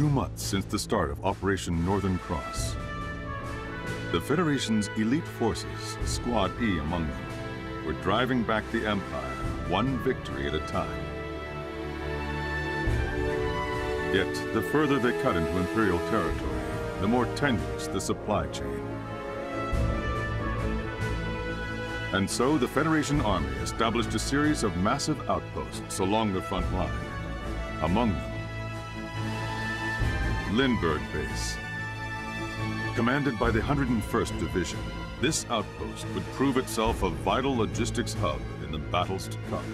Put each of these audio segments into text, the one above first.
2 months since the start of Operation Northern Cross. The Federation's elite forces, Squad E among them, were driving back the Empire, one victory at a time. Yet, the further they cut into Imperial territory, the more tenuous the supply chain. And so the Federation Army established a series of massive outposts along the front line. Among them, Lindbergh Base. Commanded by the 101st Division, this outpost would prove itself a vital logistics hub in the battles to come.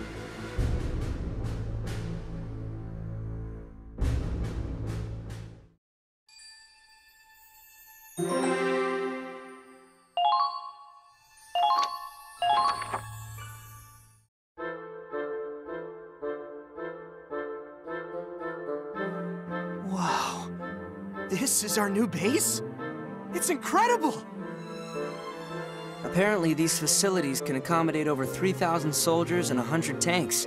Wow, this is our new base? It's incredible! Apparently, these facilities can accommodate over 3,000 soldiers and 100 tanks.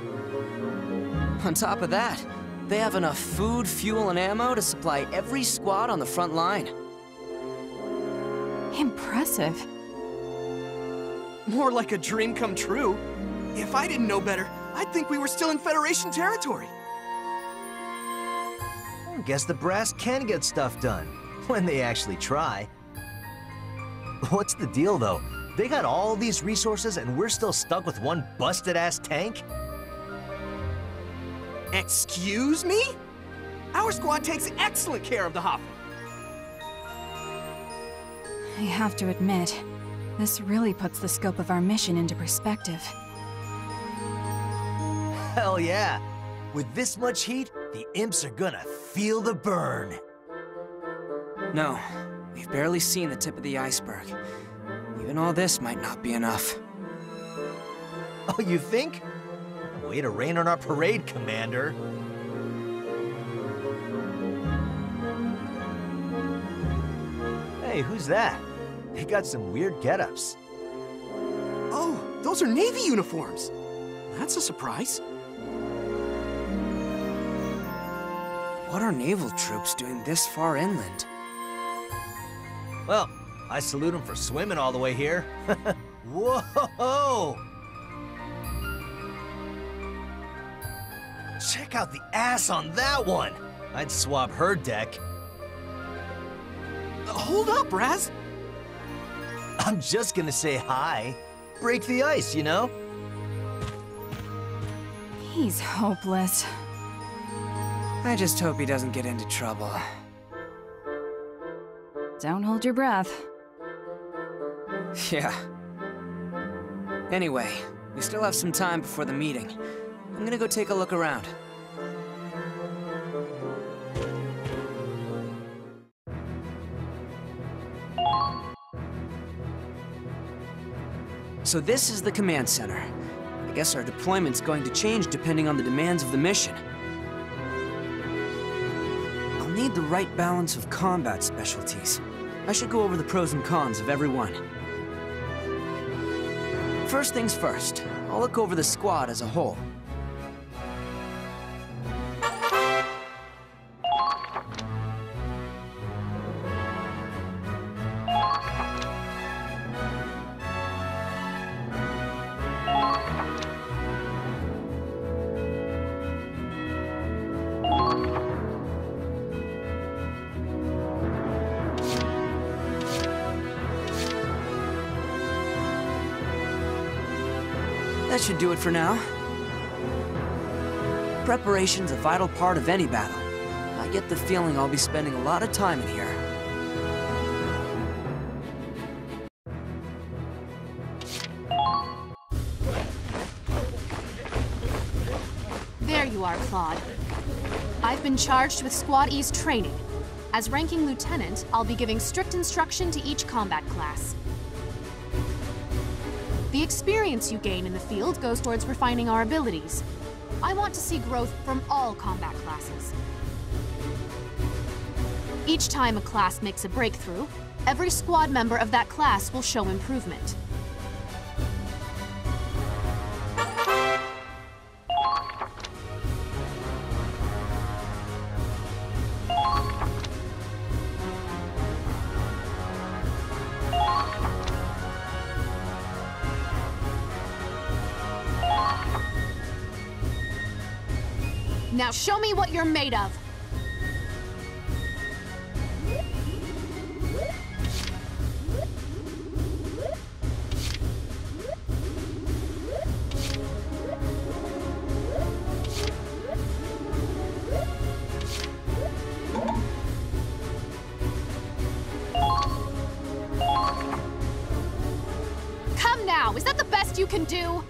On top of that, they have enough food, fuel, and ammo to supply every squad on the front line. Impressive. More like a dream come true. If I didn't know better, I'd think we were still in Federation territory. Guess the brass can get stuff done, when they actually try. What's the deal, though? They got all these resources and we're still stuck with one busted-ass tank? Excuse me? Our squad takes excellent care of the Hoffman. I have to admit, this really puts the scope of our mission into perspective. Hell yeah! With this much heat, the imps are gonna feel the burn. No, we've barely seen the tip of the iceberg. Even all this might not be enough. Oh, you think? Way to rain on our parade, Commander. Hey, who's that? They got some weird get-ups. Oh, those are Navy uniforms. That's a surprise. What are naval troops doing this far inland? Well, I salute them for swimming all the way here. Whoa! Check out the ass on that one! I'd swap her deck. Hold up, Raz. I'm just gonna say hi. Break the ice, you know? He's hopeless. I just hope he doesn't get into trouble. Don't hold your breath. Yeah. Anyway, we still have some time before the meeting. I'm gonna go take a look around. So this is the command center. I guess our deployment's going to change depending on the demands of the mission. I'll need the right balance of combat specialties. I should go over the pros and cons of every one. First things first, I'll look over the squad as a whole. That should do it for now. Preparation's a vital part of any battle. I get the feeling I'll be spending a lot of time in here. There you are, Claude. I've been charged with Squad E's training. As ranking lieutenant, I'll be giving strict instruction to each combat class. The experience you gain in the field goes towards refining our abilities. I want to see growth from all combat classes. Each time a class makes a breakthrough, every squad member of that class will show improvement. Now show me what you're made of. Come now, is that the best you can do?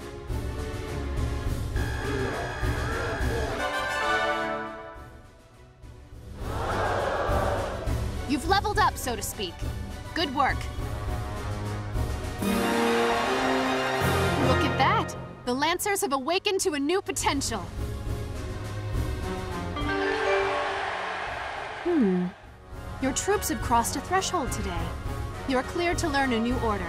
You've leveled up, so to speak. Good work. Look at that! The Lancers have awakened to a new potential. Your troops have crossed a threshold today. You're cleared to learn a new order.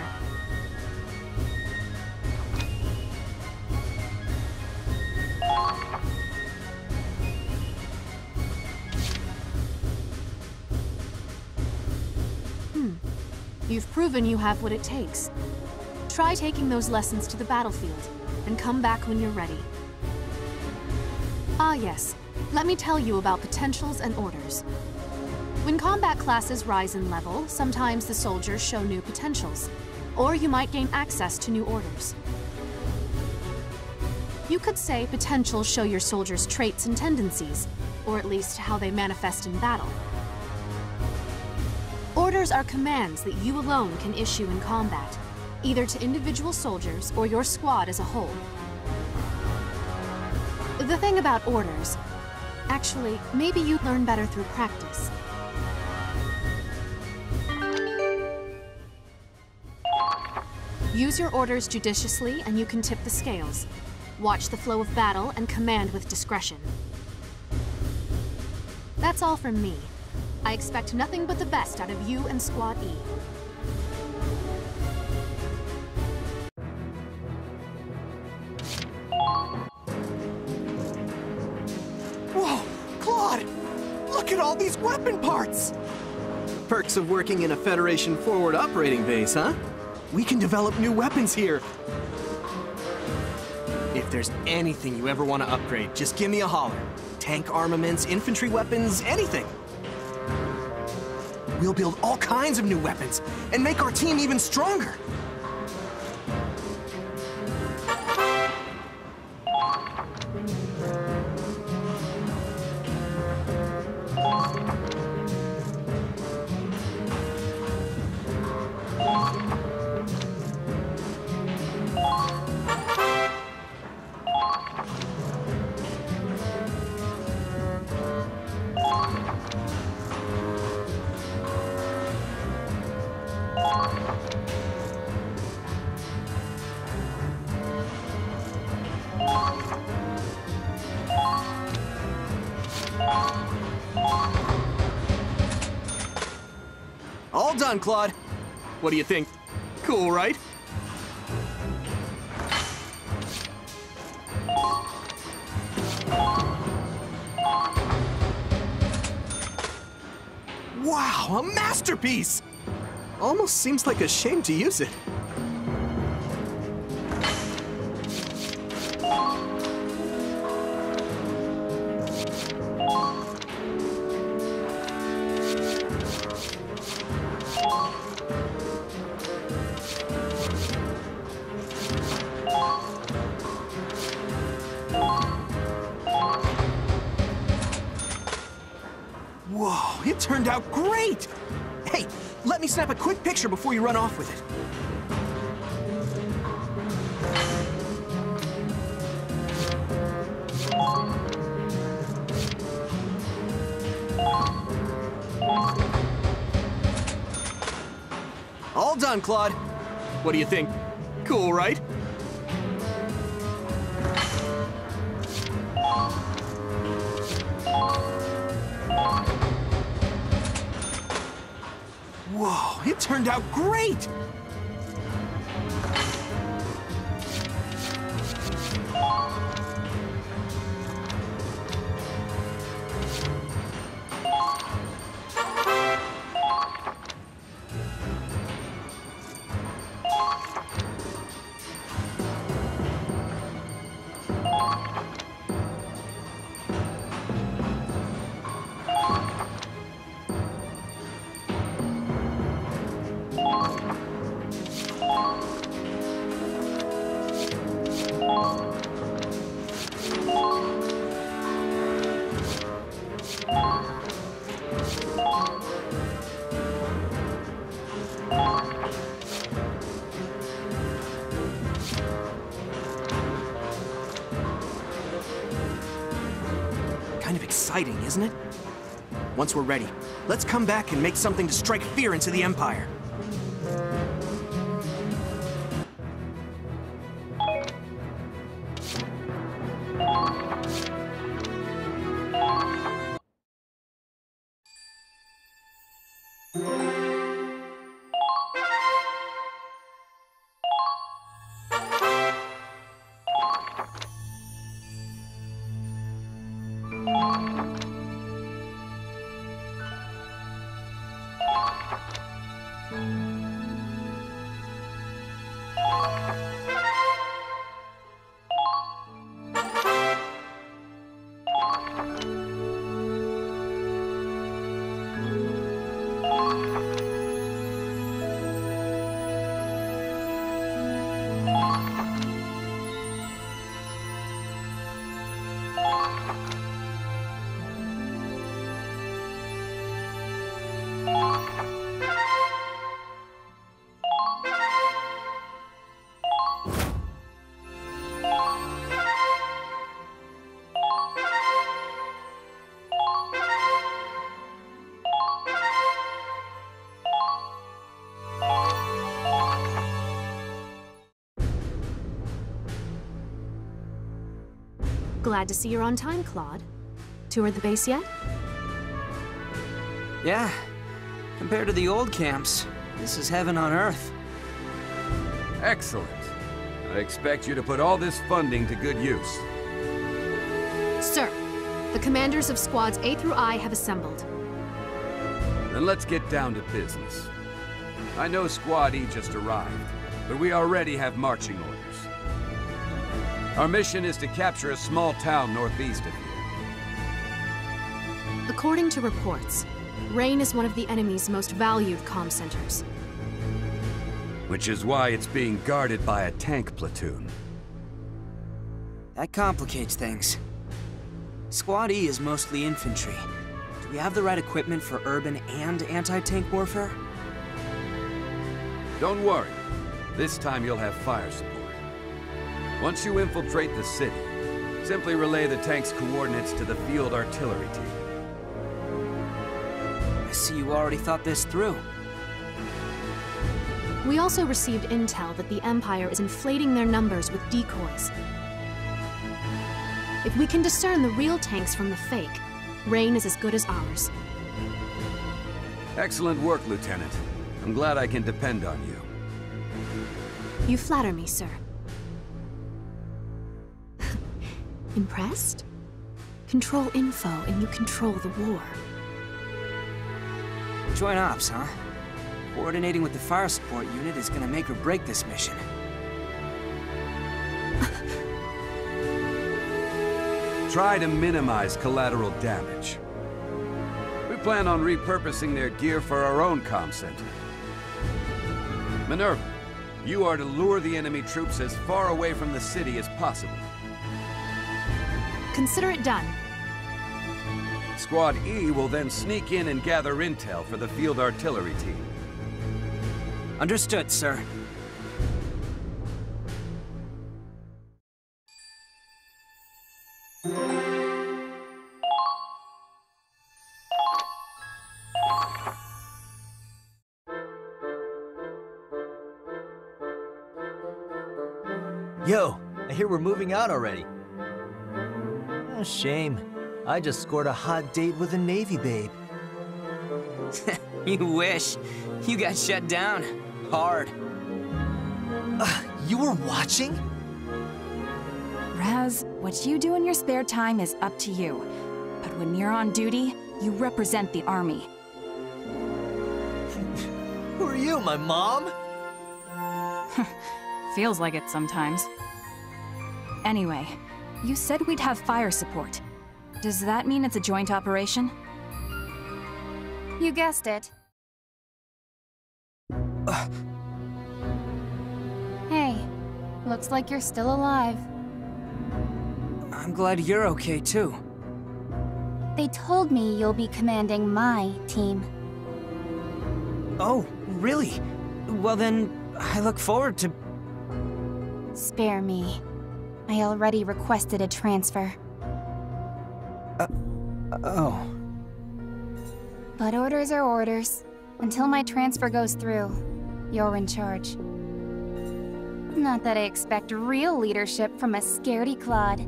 You've proven you have what it takes. Try taking those lessons to the battlefield, and come back when you're ready. Ah yes, let me tell you about potentials and orders. When combat classes rise in level, sometimes the soldiers show new potentials, or you might gain access to new orders. You could say potentials show your soldiers' traits and tendencies, or at least how they manifest in battle. Orders are commands that you alone can issue in combat, either to individual soldiers or your squad as a whole. The thing about orders, actually, maybe you'd learn better through practice. Use your orders judiciously and you can tip the scales. Watch the flow of battle and command with discretion. That's all from me. I expect nothing but the best out of you and Squad E. Whoa! Claude! Look at all these weapon parts! Perks of working in a Federation forward operating base, huh? We can develop new weapons here. If there's anything you ever want to upgrade, just give me a holler. Tank armaments, infantry weapons, anything. We'll build all kinds of new weapons and make our team even stronger. All done, Claude. What do you think? Cool, right? Wow, a masterpiece! Almost seems like a shame to use it. Whoa, it turned out great! Hey, let me snap a quick picture before you run off with it. All done, Claude. What do you think? Cool, right? Whoa, it turned out great! exciting, isn't it? Once we're ready, let's come back and make something to strike fear into the Empire. Glad to see you're on time, Claude. Toured the base yet? Yeah. Compared to the old camps, this is heaven on Earth. Excellent. I expect you to put all this funding to good use. Sir, the commanders of squads A through I have assembled. Then let's get down to business. I know Squad E just arrived, but we already have marching orders. Our mission is to capture a small town northeast of here. According to reports, Reine is one of the enemy's most valued comm centers. Which is why it's being guarded by a tank platoon. That complicates things. Squad E is mostly infantry. Do we have the right equipment for urban and anti-tank warfare? Don't worry. This time you'll have fire support. Once you infiltrate the city, simply relay the tank's coordinates to the field artillery team. I see you already thought this through. We also received intel that the Empire is inflating their numbers with decoys. If we can discern the real tanks from the fake, Reine is as good as ours. Excellent work, Lieutenant. I'm glad I can depend on you. You flatter me, sir. Impressed? Control info and you control the war. Joint ops, huh? Coordinating with the fire support unit is gonna make or break this mission. Try to minimize collateral damage. We plan on repurposing their gear for our own comm center. Minerva, you are to lure the enemy troops as far away from the city as possible. Consider it done. Squad E will then sneak in and gather intel for the field artillery team. Understood, sir. Yo, I hear we're moving out already. Oh, shame. I just scored a hot date with a Navy babe. You wish. You got shut down. Hard. You were watching? Raz, what you do in your spare time is up to you. But when you're on duty, you represent the army. Who are you, my mom? Feels like it sometimes. Anyway, you said we'd have fire support. Does that mean it's a joint operation? You guessed it. Hey, looks like you're still alive. I'm glad you're okay, too. They told me you'll be commanding my team. Oh, really? Well then, I look forward to... Spare me. I already requested a transfer. Oh. But orders are orders. Until my transfer goes through, you're in charge. Not that I expect real leadership from a scaredy Claude.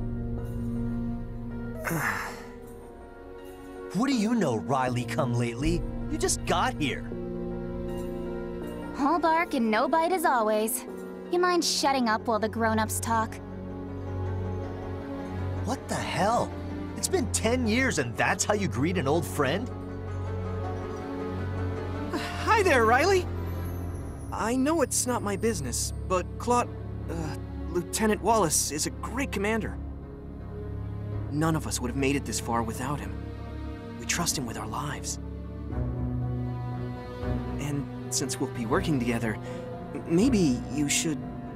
What do you know, Riley come lately? You just got here. All bark and no bite as always. You mind shutting up while the grown-ups talk? What the hell? It's been 10 years and that's how you greet an old friend? Hi there, Riley! I know it's not my business, but Lieutenant Wallace is a great commander. None of us would have made it this far without him. We trust him with our lives. And since we'll be working together, maybe you should,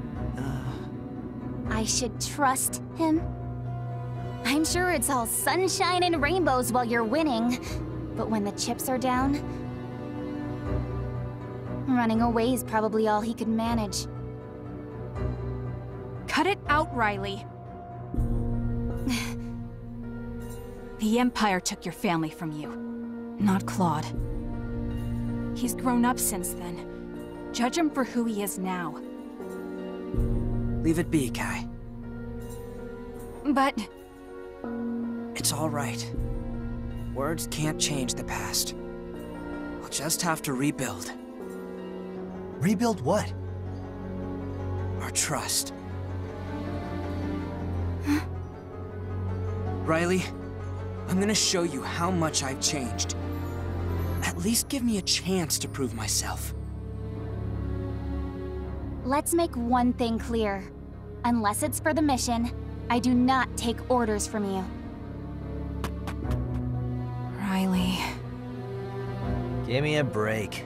I should trust him? I'm sure it's all sunshine and rainbows while you're winning, but when the chips are down, running away is probably all he could manage. Cut it out, Riley. The Empire took your family from you, not Claude. He's grown up since then. Judge him for who he is now. Leave it be, Kai. But... It's all right. Words can't change the past. I'll just have to rebuild. Rebuild what? Our trust. Riley, I'm gonna show you how much I've changed. At least give me a chance to prove myself. Let's make one thing clear. Unless it's for the mission, I do not take orders from you. Riley... Give me a break.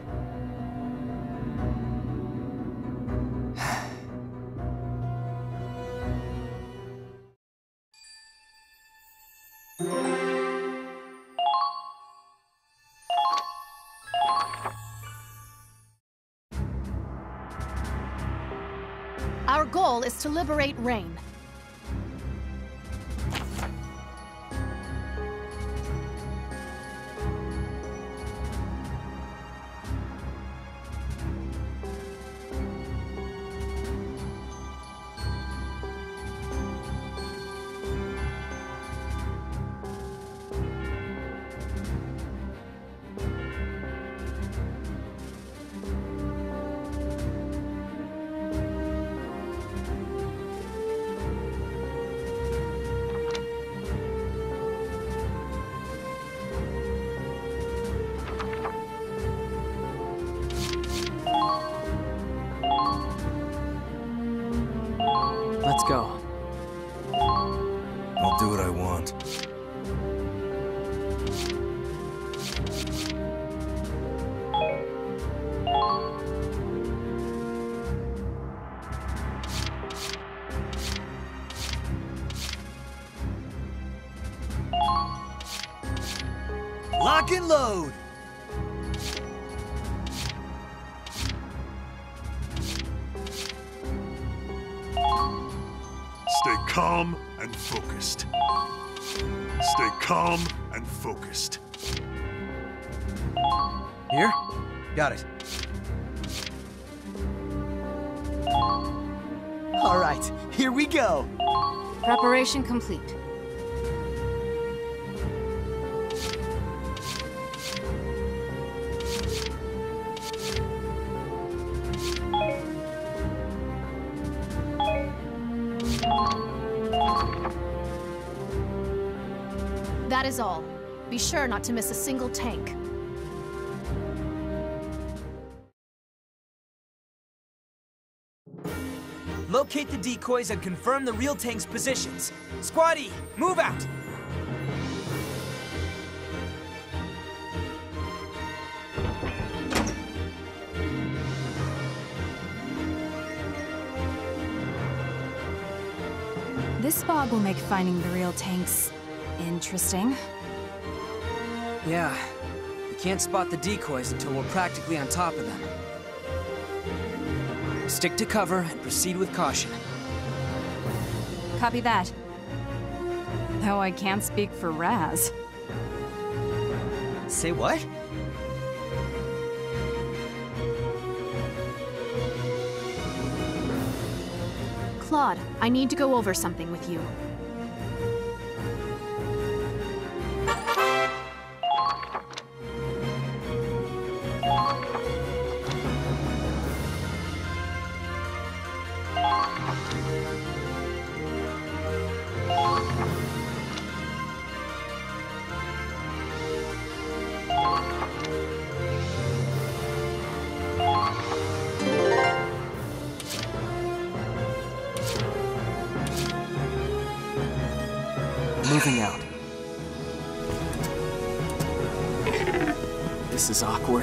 Our goal is to liberate Reine. Let's go. I'll do what I want. Lock and load! Stay calm and focused. Stay calm and focused. Here? Got it. All right, here we go! Preparation complete. That is all. Be sure not to miss a single tank. Locate the decoys and confirm the real tank's positions. Squad E, move out! This fog will make finding the real tanks interesting. Yeah, we can't spot the decoys until we're practically on top of them. Stick to cover and proceed with caution. Copy that. Though I can't speak for Raz. Say what? Claude, I need to go over something with you. Moving out. This is awkward.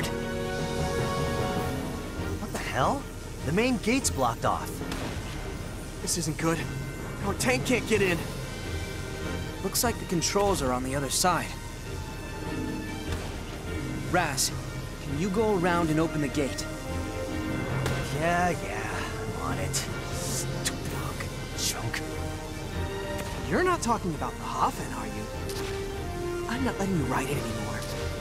What the hell? The main gate's blocked off. This isn't good. Our tank can't get in. Looks like the controls are on the other side. Raz, can you go around and open the gate? Yeah, I'm on it. Stupid hunk of junk. You're not talking about the Hafen, are you? I'm not letting you ride it anymore.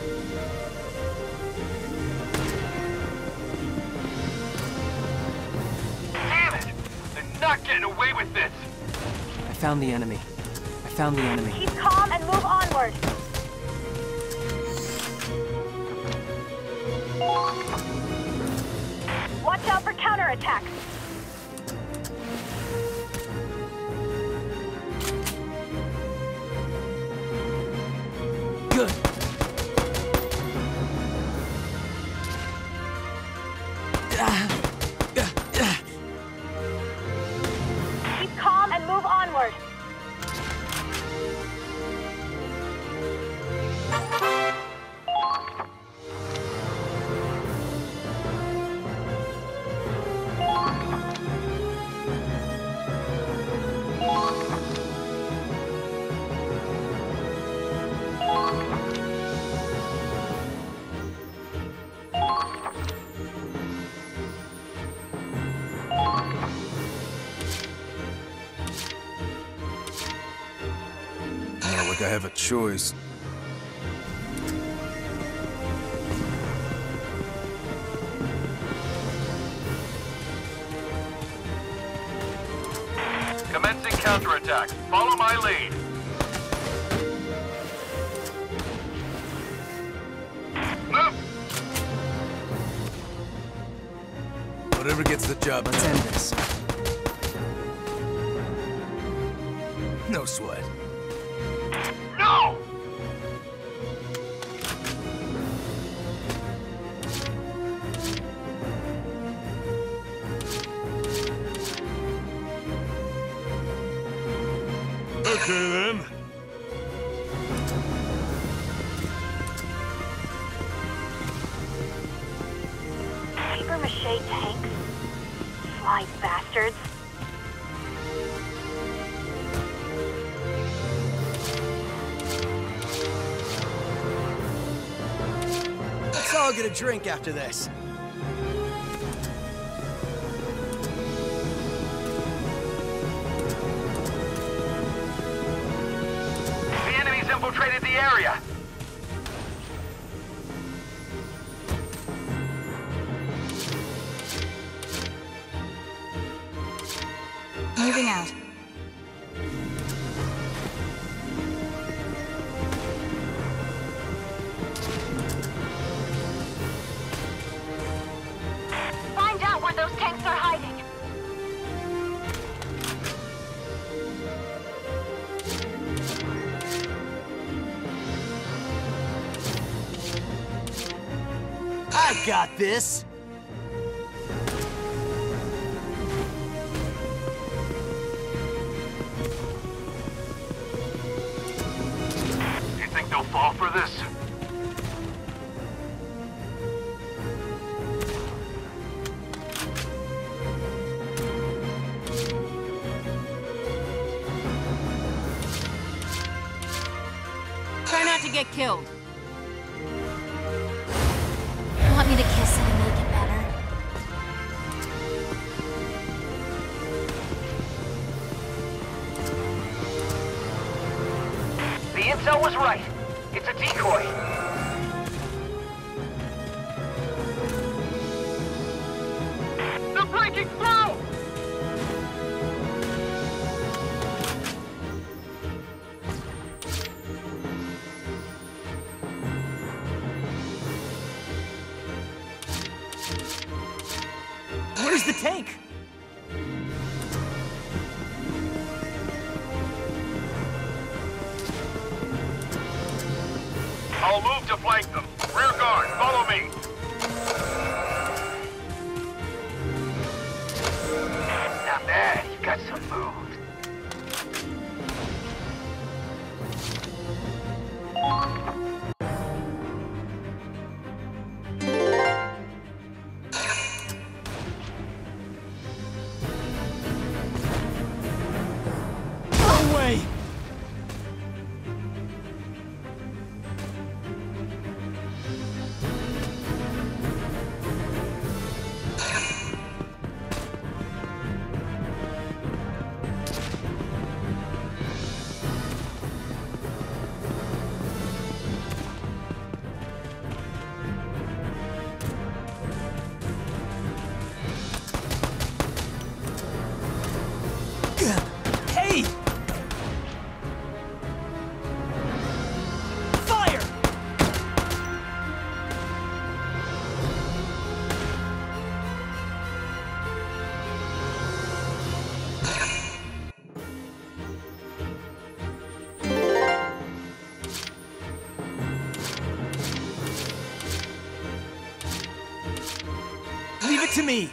Damn it! They're not getting away with this! I found the enemy. Keep calm and move onward. Watch out for counterattacks. Good. Keep calm and move onward. Like I have a choice. Commencing counterattack. Follow my lead. Move! Whatever gets the job Let's done. end this. No sweat. No! Okay then. Papier-mâché tanks? Sly bastards. Let's all get a drink after this. The enemy's infiltrated the area. Moving out. Find out where those tanks are hiding. I got this! You think they'll fall for this? Try not to get killed. Want me to kiss it and make it better? The intel was right. It's a decoy. breaking through! Where's the tank? I'll move to flank them. Rear guard, follow me. Now there, you got some food. No way! Hey! Fire! Leave it to me!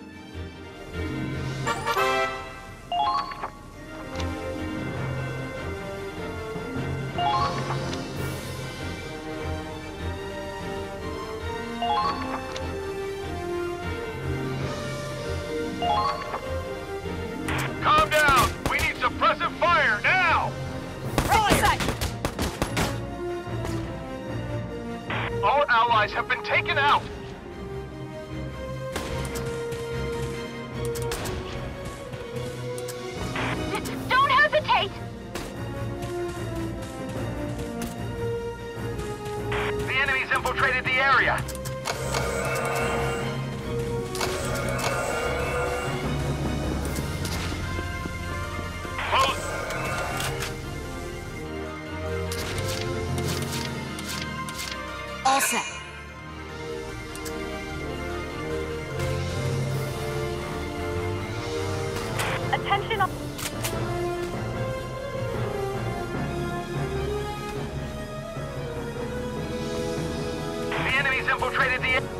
Calm down! We need suppressive fire now! Fire! Our allies have been taken out! Don't hesitate! The enemy's infiltrated the area! Close! All set. Attention all... The enemy's infiltrated the area!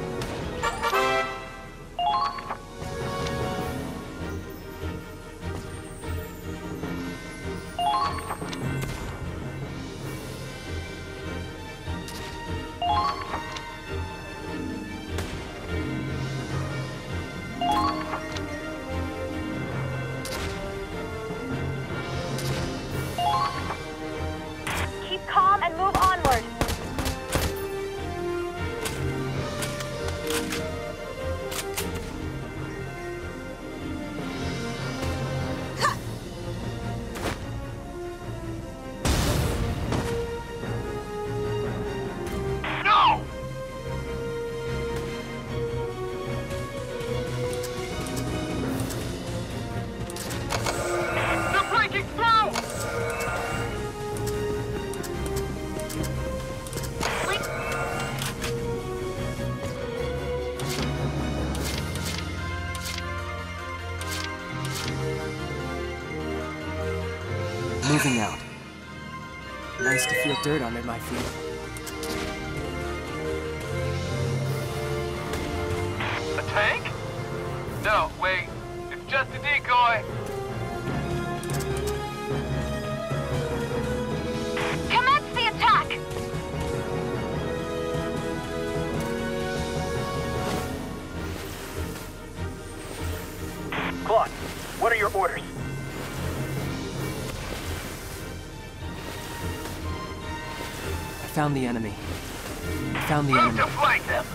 Keep calm and move onward. No! They're breaking through! Moving out. Nice to feel dirt under my feet. A tank? No, wait. It's just a decoy. Commence the attack! Claude, what are your orders? I found the enemy. Found the Move enemy. to flank them!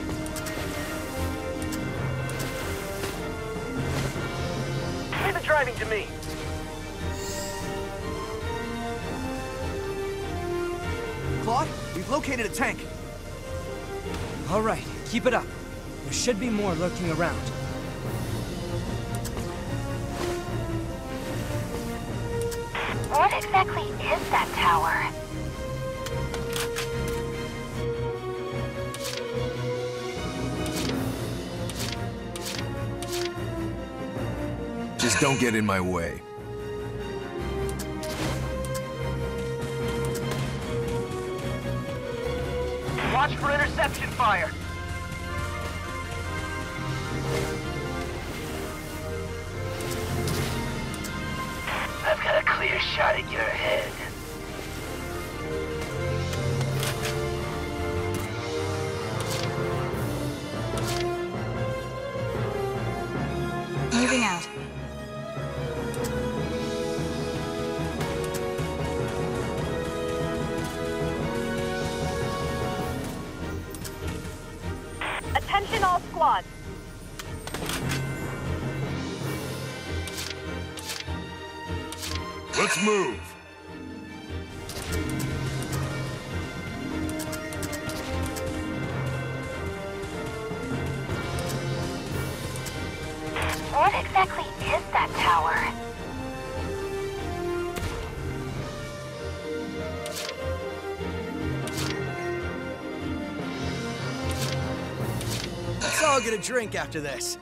Leave the driving to me. Claude, we've located a tank. All right, keep it up. There should be more lurking around. What exactly is that tower? Just don't get in my way. Watch for interception fire. I've got a clear shot at your head. Moving out. Attention all squads. Let's move. What exactly is that tower? Let's all get a drink after this.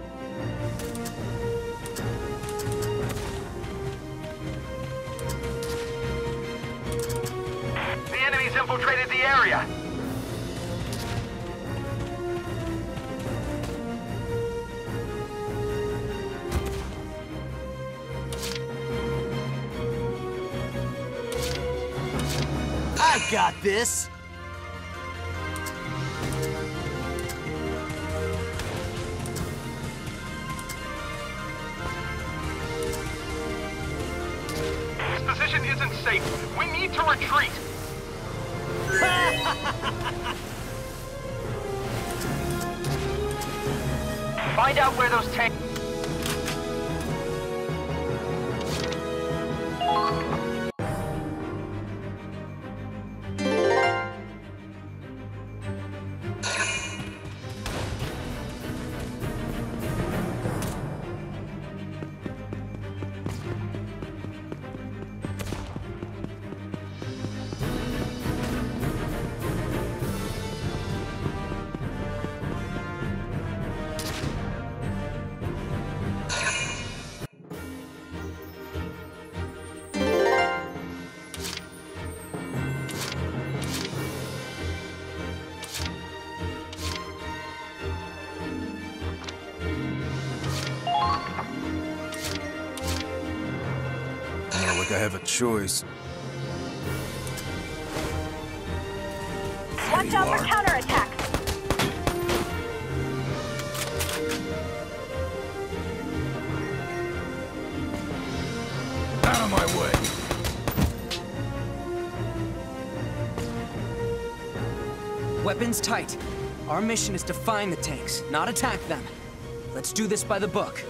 The enemy's infiltrated the area. I got this. This position isn't safe. We need to retreat. Find out where those tanks... Not like I have a choice. Watch out for counterattacks. Out of my way. Weapons tight. Our mission is to find the tanks, not attack them. Let's do this by the book.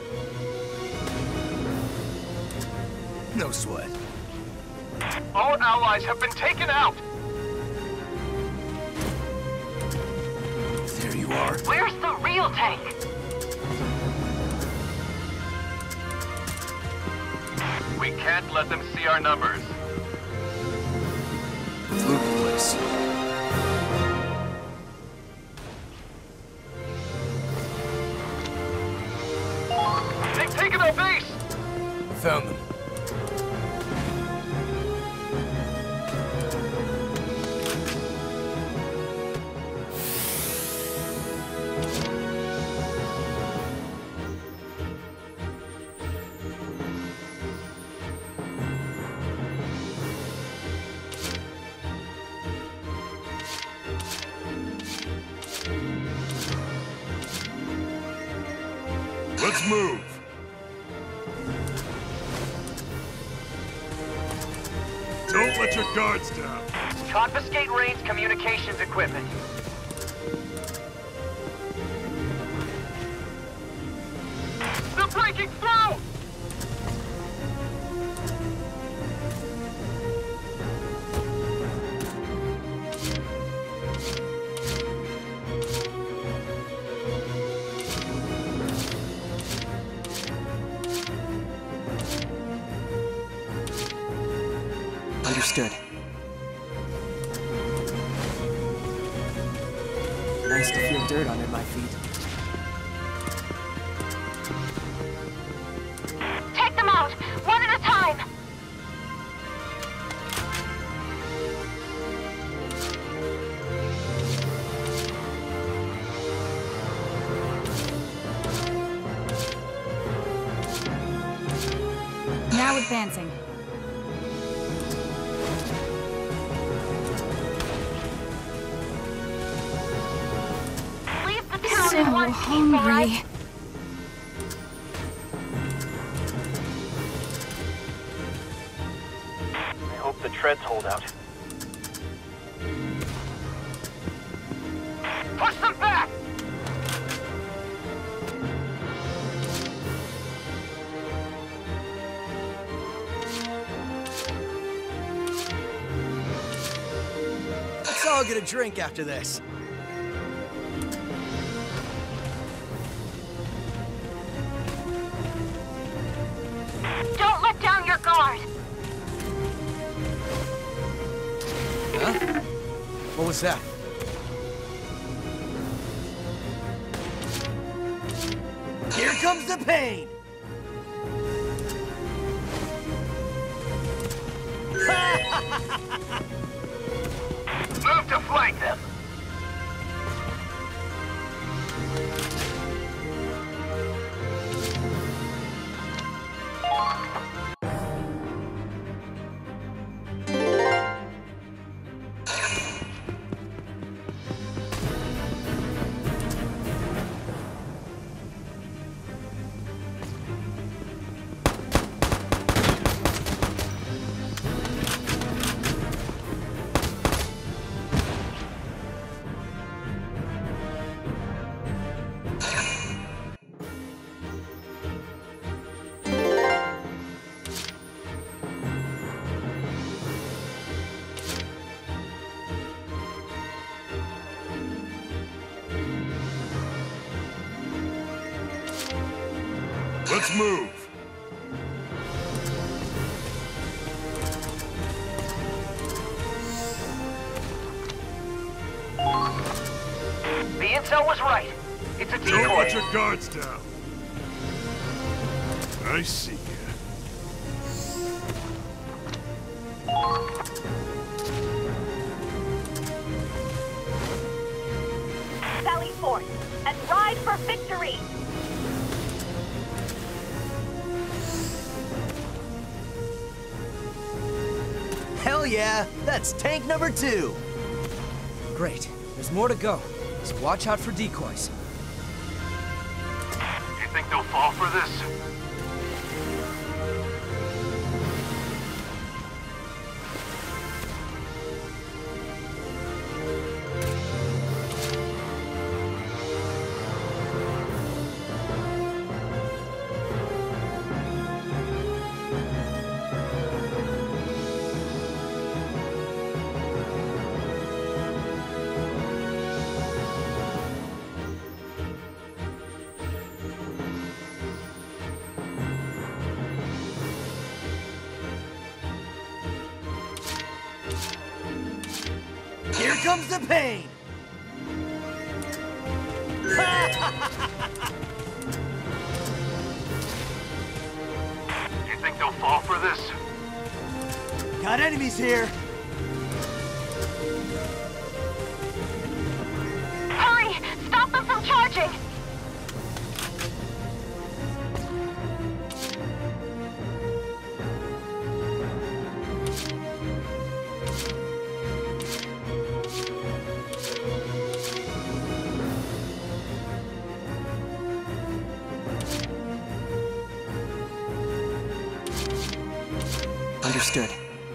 No sweat. All allies have been taken out. There you are. Where's the real tank? We can't let them see our numbers. Loot place. They've taken our base. I found them. Let's move. Don't let your guards down. Confiscate Reine's communications equipment. They're breaking through! Understood. Nice to feel dirt under my feet. Take them out, one at a time. Now advancing. Leave the town So in one piece, all right? hungry. I hope the treads hold out. Push them back! Let's all get a drink after this. Don't let down your guard. Huh? What was that? Here comes the pain! Move to flank them! Let's move. The intel was right. It's a Don't let decoy. your guards down. I see you. Sally forth and ride for victory. Hell yeah, that's tank number 2. Great. There's more to go. So watch out for decoys. You think they'll fall for this? Here comes the pain! You think they'll fall for this? Got enemies here! Hurry! Stop them from charging! Understood.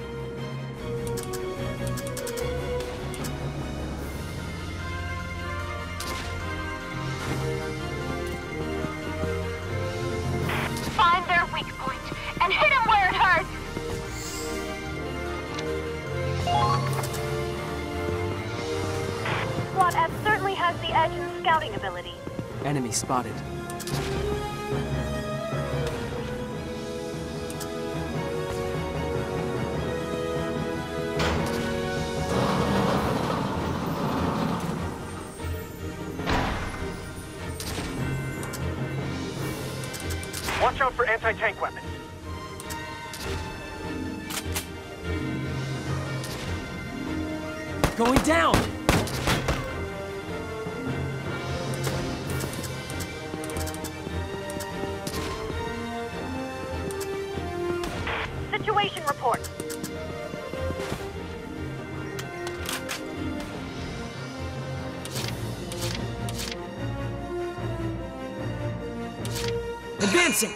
Find their weak point and hit them where it hurts! Squad F certainly has the edge in scouting ability. Enemy spotted. Watch out for anti-tank weapons. Going down! Situation report. Advancing!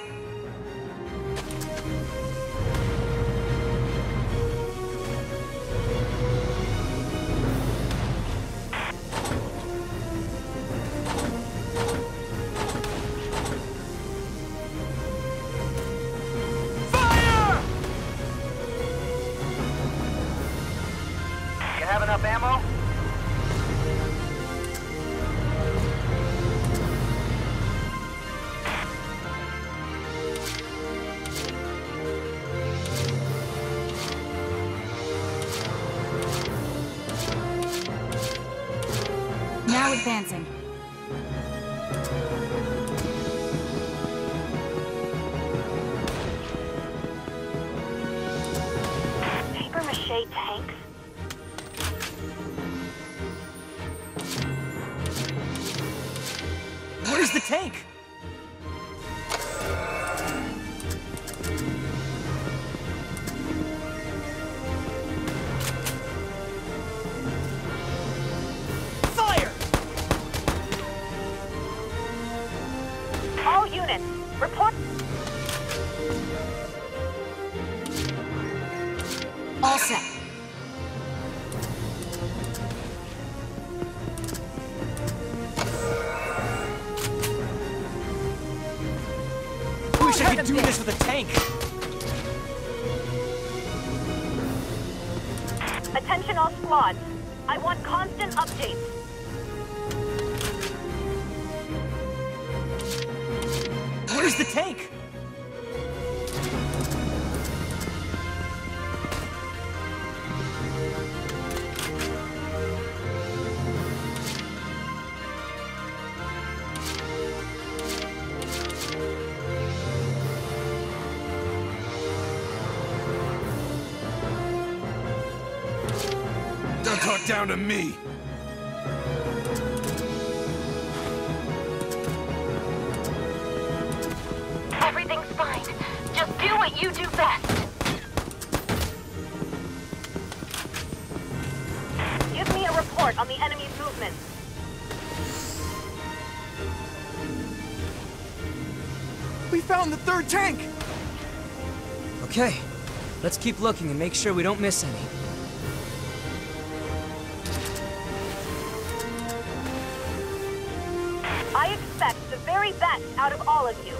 You have enough ammo? Now advancing. Paper mache tanks? Where's the tank? Fire! All units, report. All set. Wish I could do this with a tank. Attention all squads. I want constant updates. Where's the tank? Don't talk down to me. Everything's fine. Just do what you do best. Give me a report on the enemy's movement. We found the third tank! Okay, let's keep looking and make sure we don't miss any. I expect the very best out of all of you.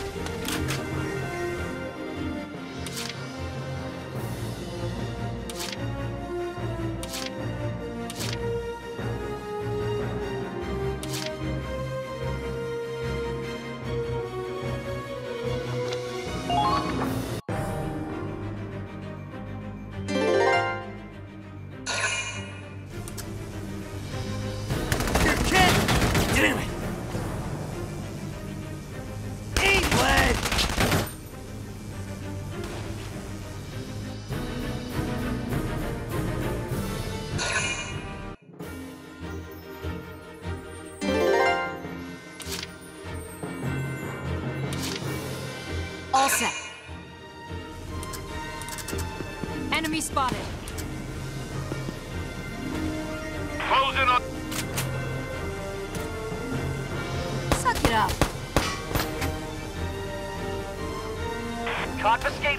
Damn it! Aim, lad! All set. Enemy spotted. Close in on... Suck it up. Confiscate.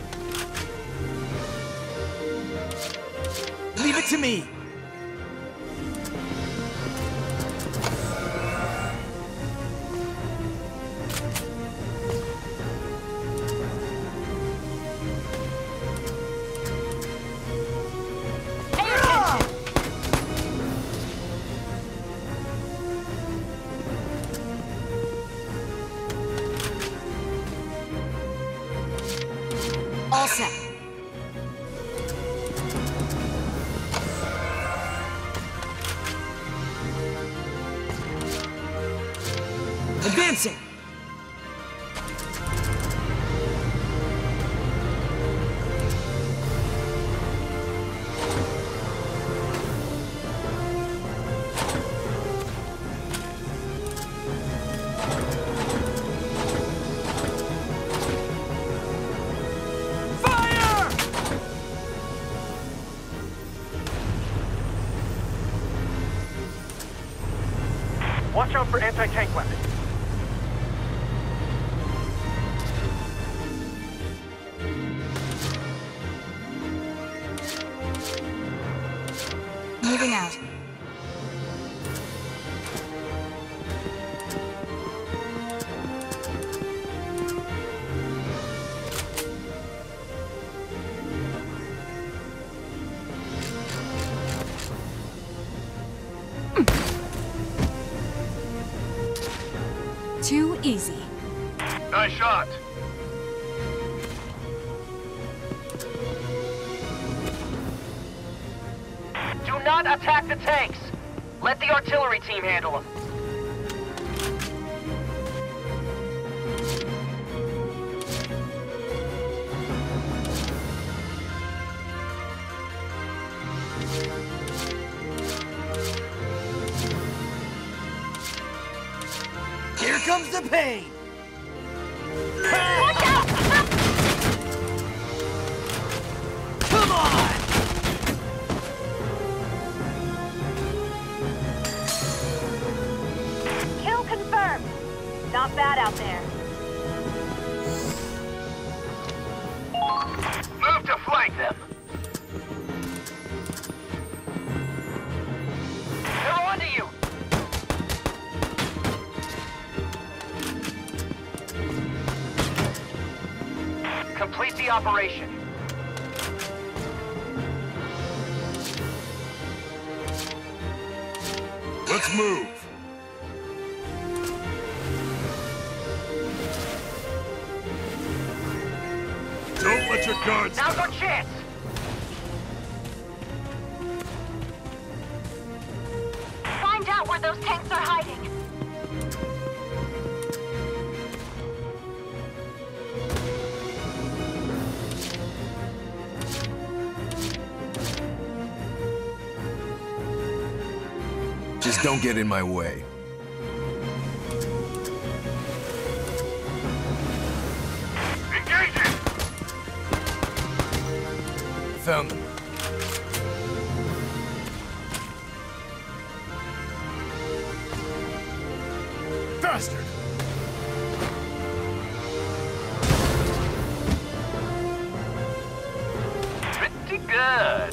Leave it to me. All set. Advancing. Watch out for anti-tank weapons. Moving out. Too easy. Nice shot. Do not attack the tanks. Let the artillery team handle them. Here comes the pain! Watch out! Come on! Kill confirmed. Not bad out there. Move to flank them. They're onto you! Complete the operation. Let's move. Don't let your guards Now's down. our chance! Find out where those tanks are hiding. Just don't get in my way. Engaging! Found them. Bastard! Pretty good.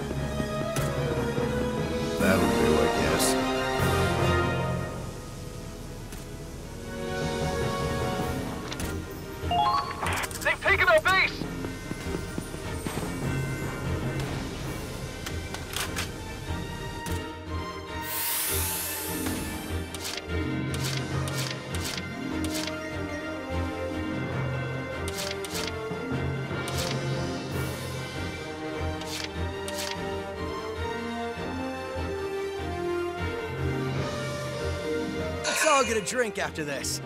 That'll do, I guess. They've taken our base! Let's all get a drink after this.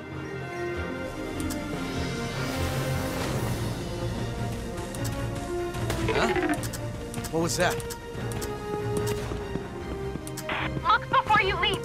Huh? What was that? Look before you leap.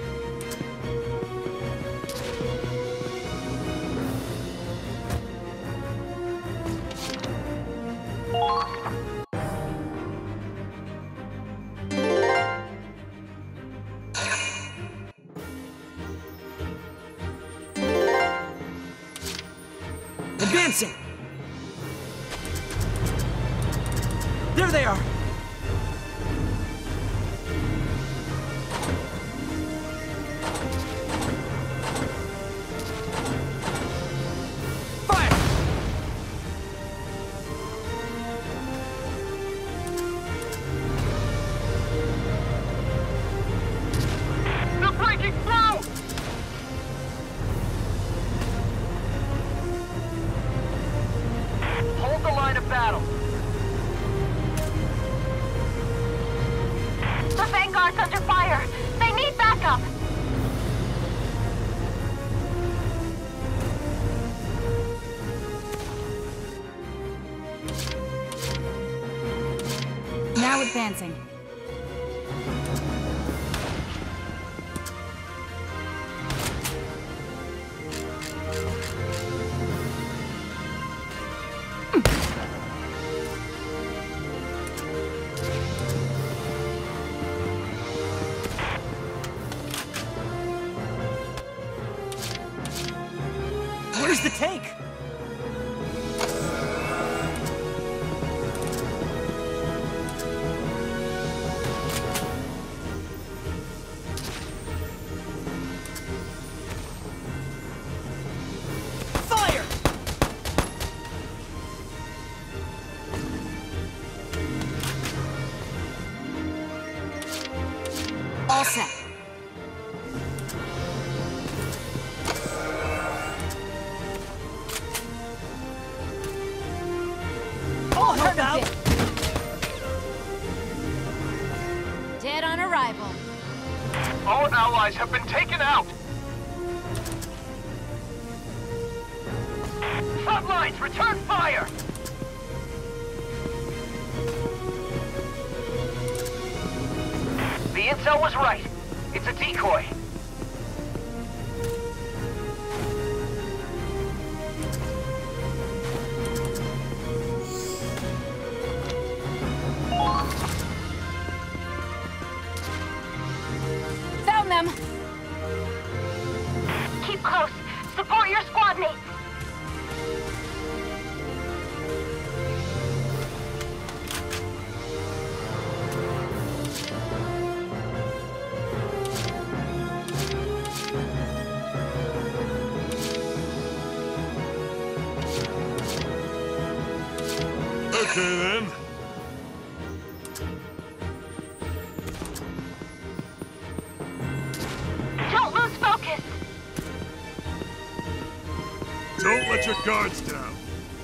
Advancing! There they are! Fire! They're breaking through! Hold the line of battle. The Vanguard's under fire. They need backup. Now advancing. Where's the tank? Fire! All set. Help out! Dead on arrival. All allies have been taken out! Front lines, return fire! The intel was right. It's a decoy. Found them! Keep close. Support your squad mates. Okay then. Don't lose focus. Don't let your guards down.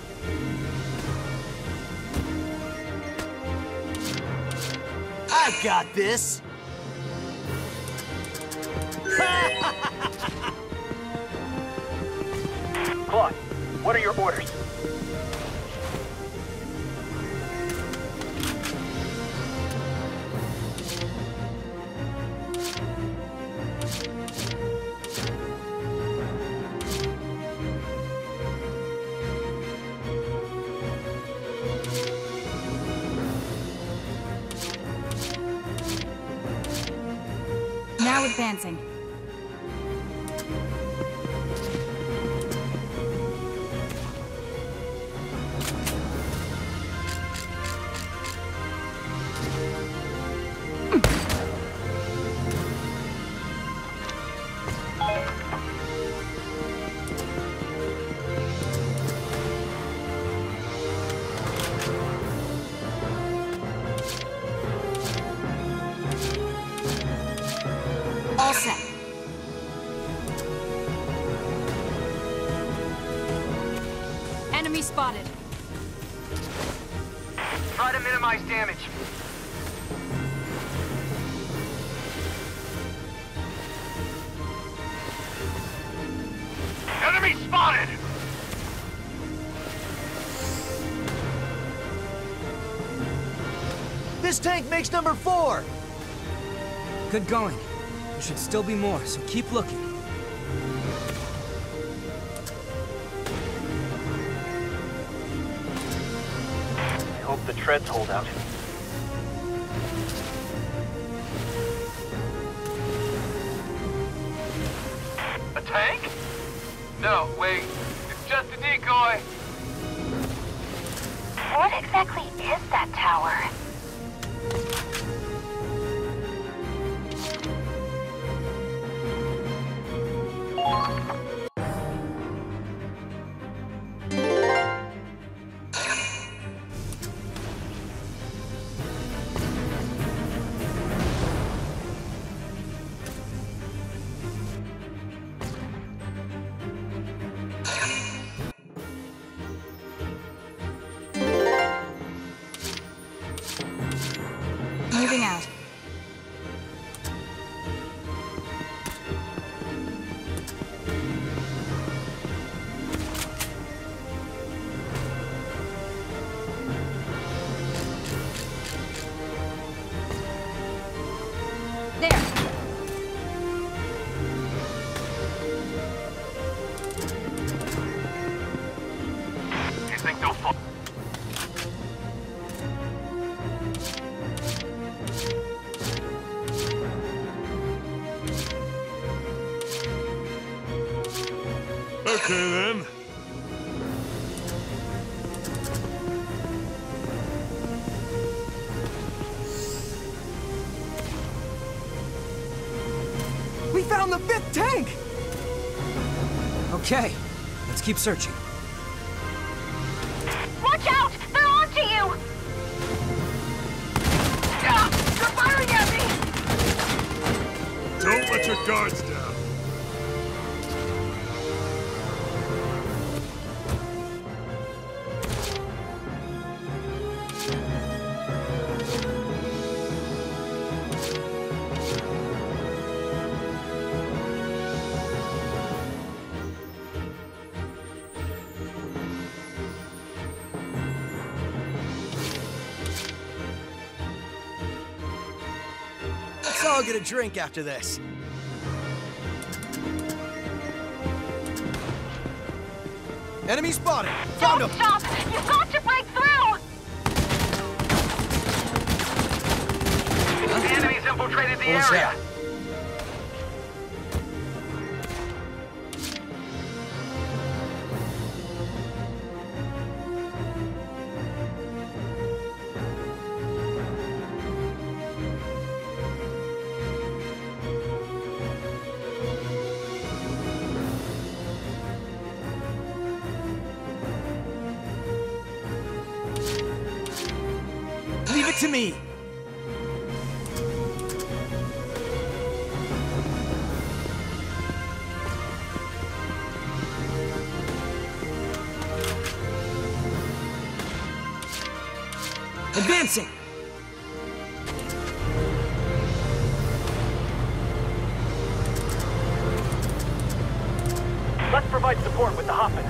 I got this! Claude, what are your orders? Now advancing. All set. Enemy spotted. Try to minimize damage. Enemy spotted! This tank makes number 4! Good going. There should still be more, so keep looking. I hope the treads hold out. A tank? No, wait. It's just a decoy. What exactly is that tower? Moving out. found the 5th tank! Okay, let's keep searching. Watch out! They're onto you! Ah, they're firing at me! Don't let your guards down. Let's all get a drink after this. Enemy spotted! Found him! Stop! You've got to break through! The enemy's infiltrated the What was area. that? Leave it to me! Advancing! Let's provide support with the Hoffman.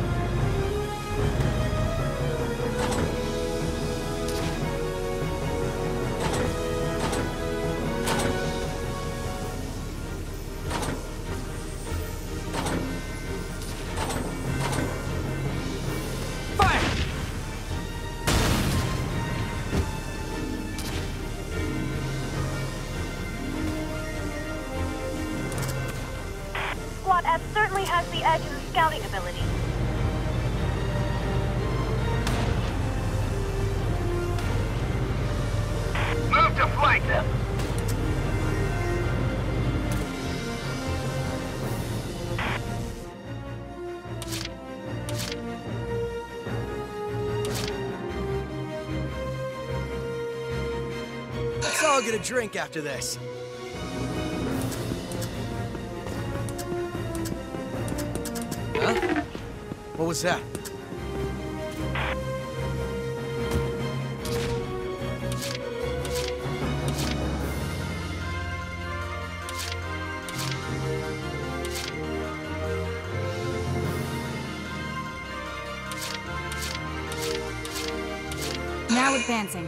Squad F certainly has the edge in the scouting ability. Move to flank them. Let's all get a drink after this. Huh? What was that? Now advancing.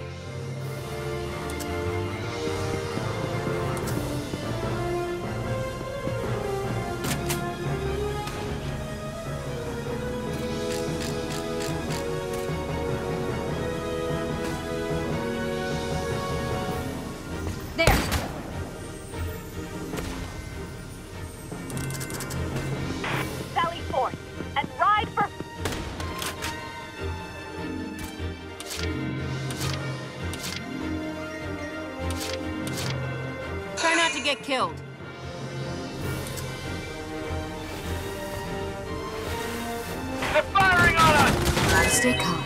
There! Sally forth and ride for... Try not to get killed. They're firing on us! Gotta stay calm.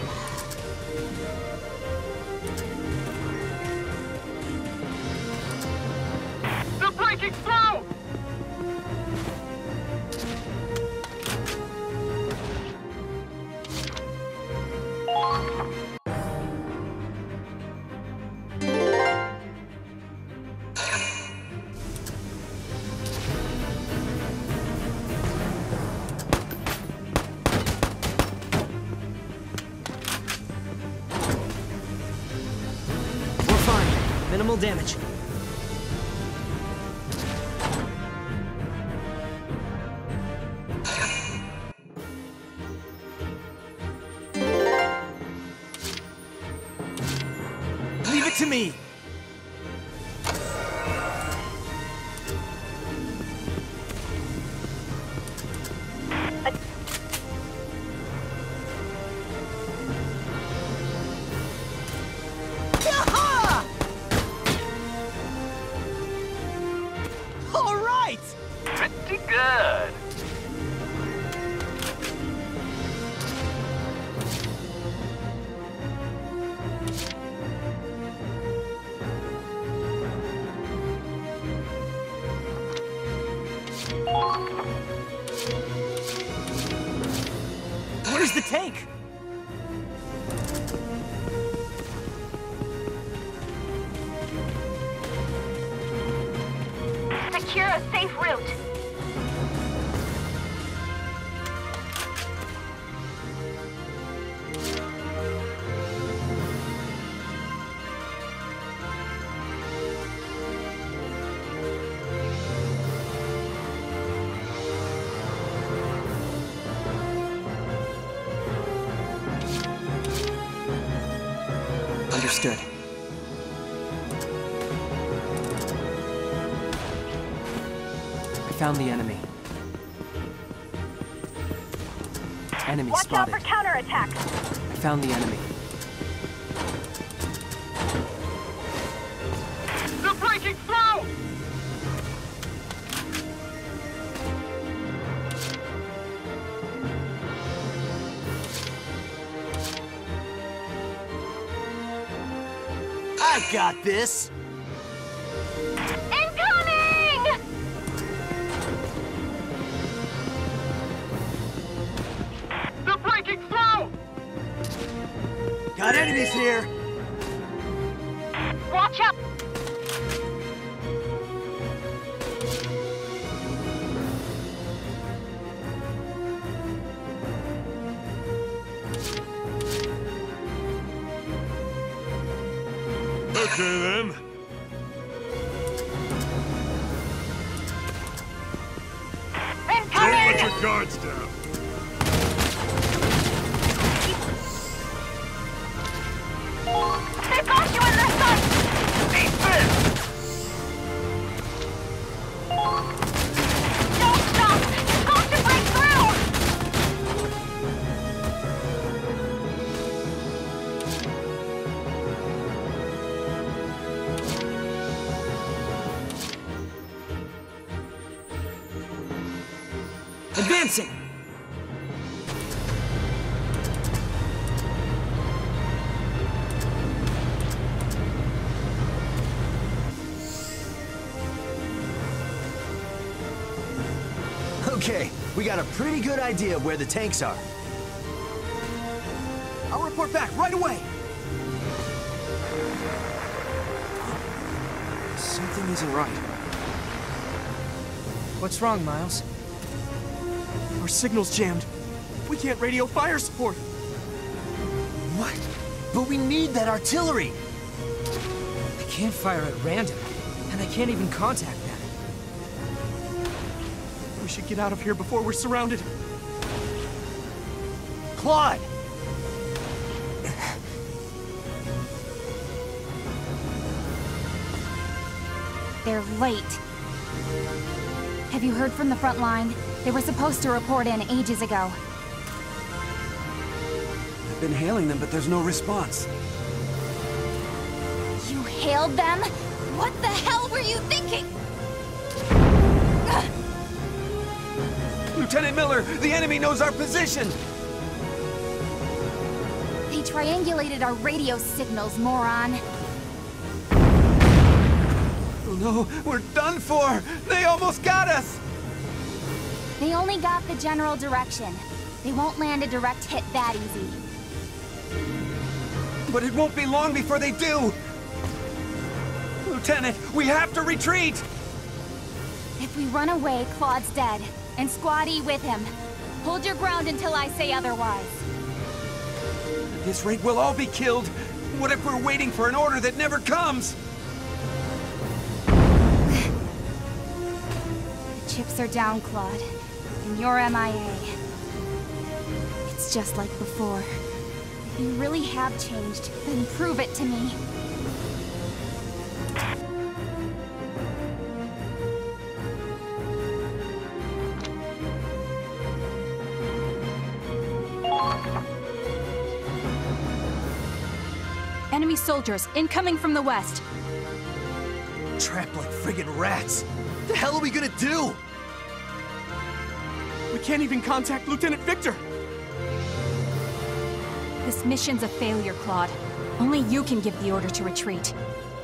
They're breaking through! We're fine. Minimal damage. Leave it to me! Yaha! All right! Where's the tank? Secure a safe route. Understood. I found the enemy. Enemy Watch spotted. out for counterattacks. I found the enemy. They're breaking through! I got this! Incoming! They're breaking through! Got enemies here! Watch out! Okay, then. Don't let your guards down. They've got you in their sights! Eat this! Don't stop! You've got to break through! Advancing! Okay, we got a pretty good idea of where the tanks are. I'll report back right away! Something isn't right. What's wrong, Miles? Our signal's jammed. We can't radio fire support. What? But we need that artillery! I can't fire at random, and I can't even contact them. We should get out of here before we're surrounded. Claude! They're late. Have you heard from the front line? They were supposed to report in ages ago. I've been hailing them, but there's no response. You hailed them? What the hell were you thinking? Lieutenant Miller, the enemy knows our position! They triangulated our radio signals, moron. Oh no, we're done for! They almost got us! They only got the general direction. They won't land a direct hit that easy. But it won't be long before they do! Lieutenant, we have to retreat! If we run away, Claude's dead, and Squad E with him. Hold your ground until I say otherwise. At this rate, we'll all be killed! What if we're waiting for an order that never comes? The chips are down, Claude, and you're MIA. It's just like before. If you really have changed, then prove it to me. Enemy soldiers incoming from the west. Trapped like friggin' rats. The hell are we gonna do? We can't even contact Lieutenant Victor. This mission's a failure, Claude. Only you can give the order to retreat.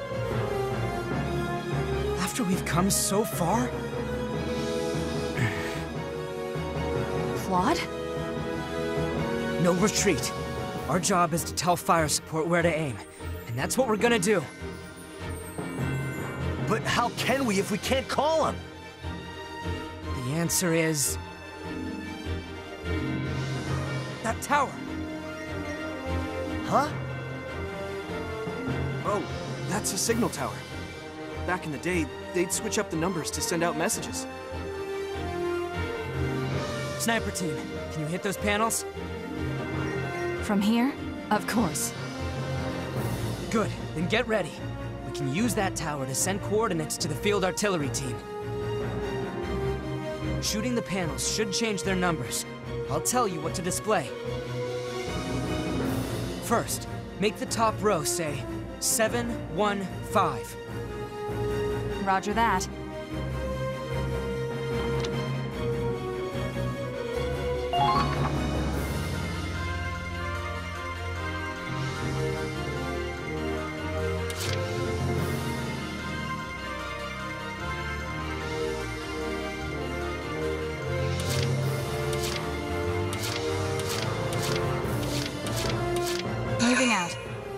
After we've come so far? Claude? no retreat. Our job is to tell fire support where to aim, and that's what we're gonna do. But how can we if we can't call him? The answer is... that tower. Huh? Oh, that's a signal tower. Back in the day, they'd switch up the numbers to send out messages. Sniper team, can you hit those panels? From here? Of course. Good, then get ready. We can use that tower to send coordinates to the field artillery team. Shooting the panels should change their numbers. I'll tell you what to display. First, make the top row say 715. Roger that. Moving out.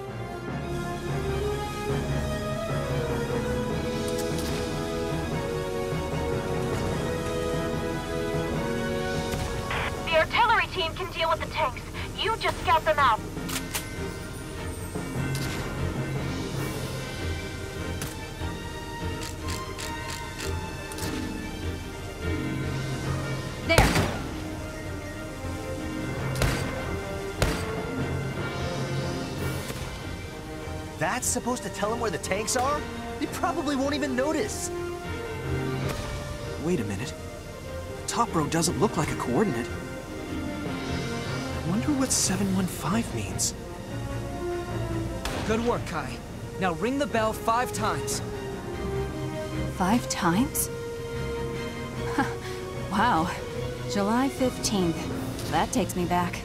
The artillery team can deal with the tanks. You just scout them out. That's supposed to tell him where the tanks are? They probably won't even notice. Wait a minute. The top row doesn't look like a coordinate. I wonder what 715 means. Good work, Kai. Now ring the bell 5 times. 5 times? Wow. July 15th. That takes me back.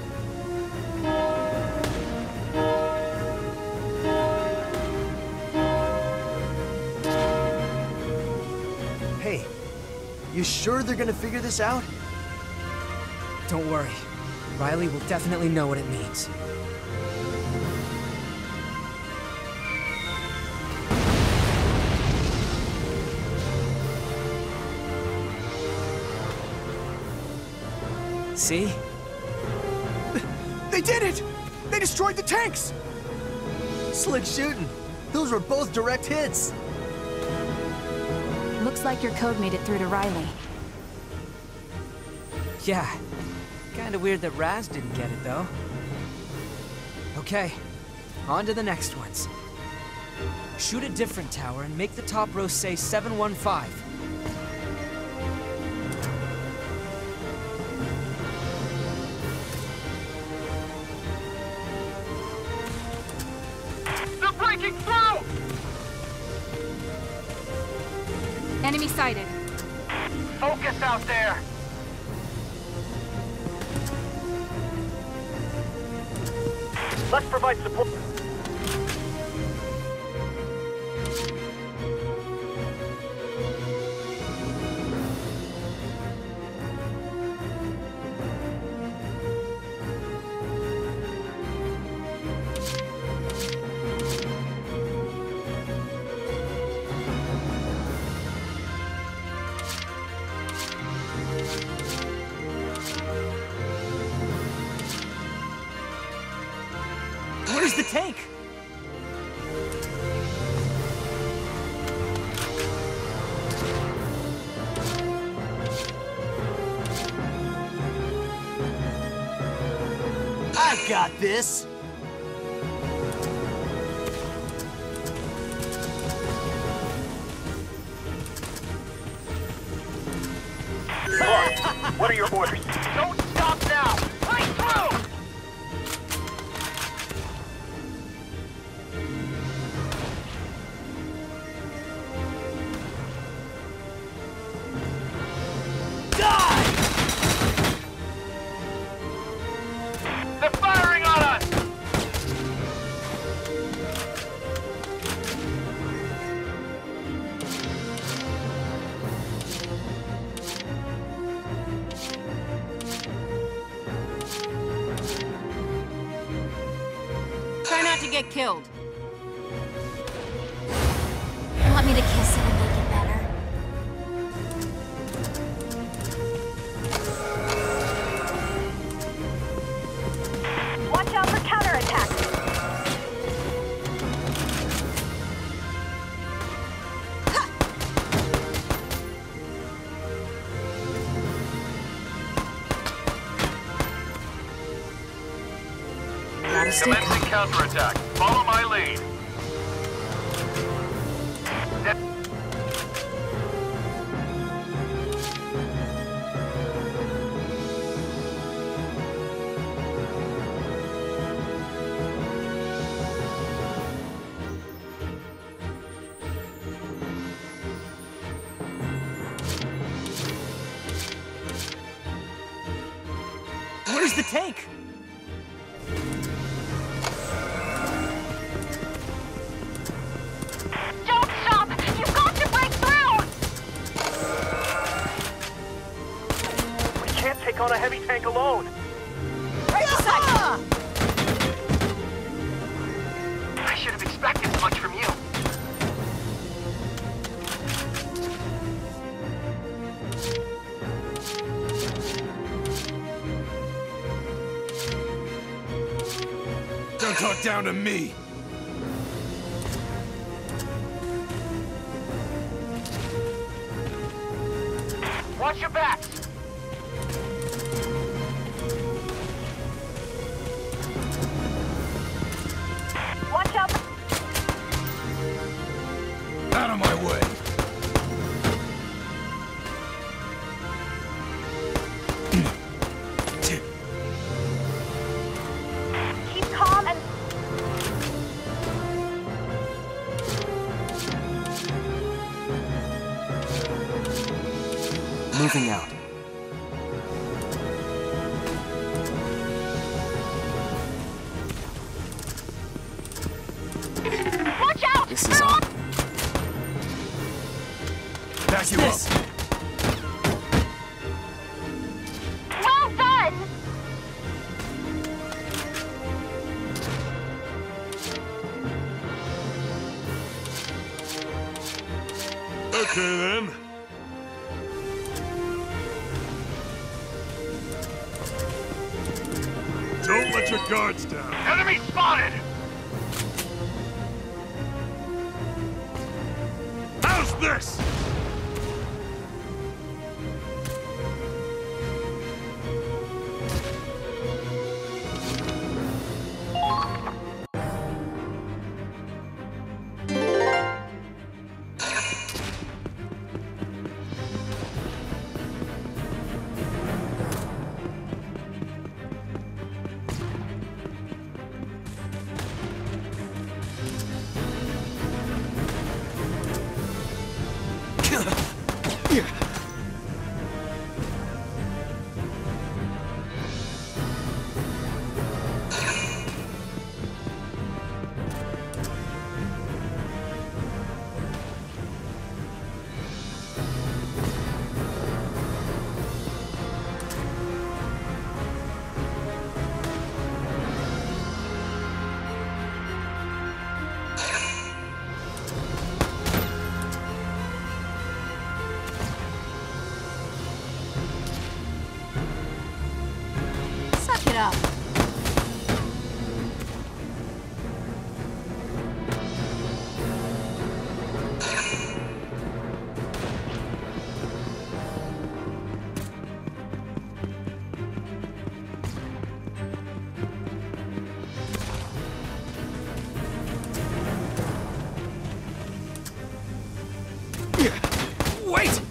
Hey, you sure they're gonna figure this out? Don't worry. Riley will definitely know what it means. See? They did it! They destroyed the tanks! Slick shooting. Those were both direct hits. Looks like your code made it through to Riley. Yeah. Kinda weird that Raz didn't get it, though. Okay. On to the next ones. Shoot a different tower and make the top row say 715. They're breaking through! Enemy sighted. Focus out there! Let's provide support. Where's the tank? I got this. What are your orders? Don't stop now! Right through! They're firing on us! to get killed. Want me to kiss it and make it better? Watch out for counterattacks. Gotta stay calm. Commencing counterattack. Follow my lead. Where's the tank? Don't stop! You've got to break through! We can't take on a heavy tank alone. Right beside I should have expected as much from you. Don't talk down to me! Watch your backs. Watch out for... Out of my way! Keep calm and... Moving out. Watch out! This is on. Back you up! Well done! Okay then. Don't let your guards down. Enemy spotted! How's this? Suck it up. Wait!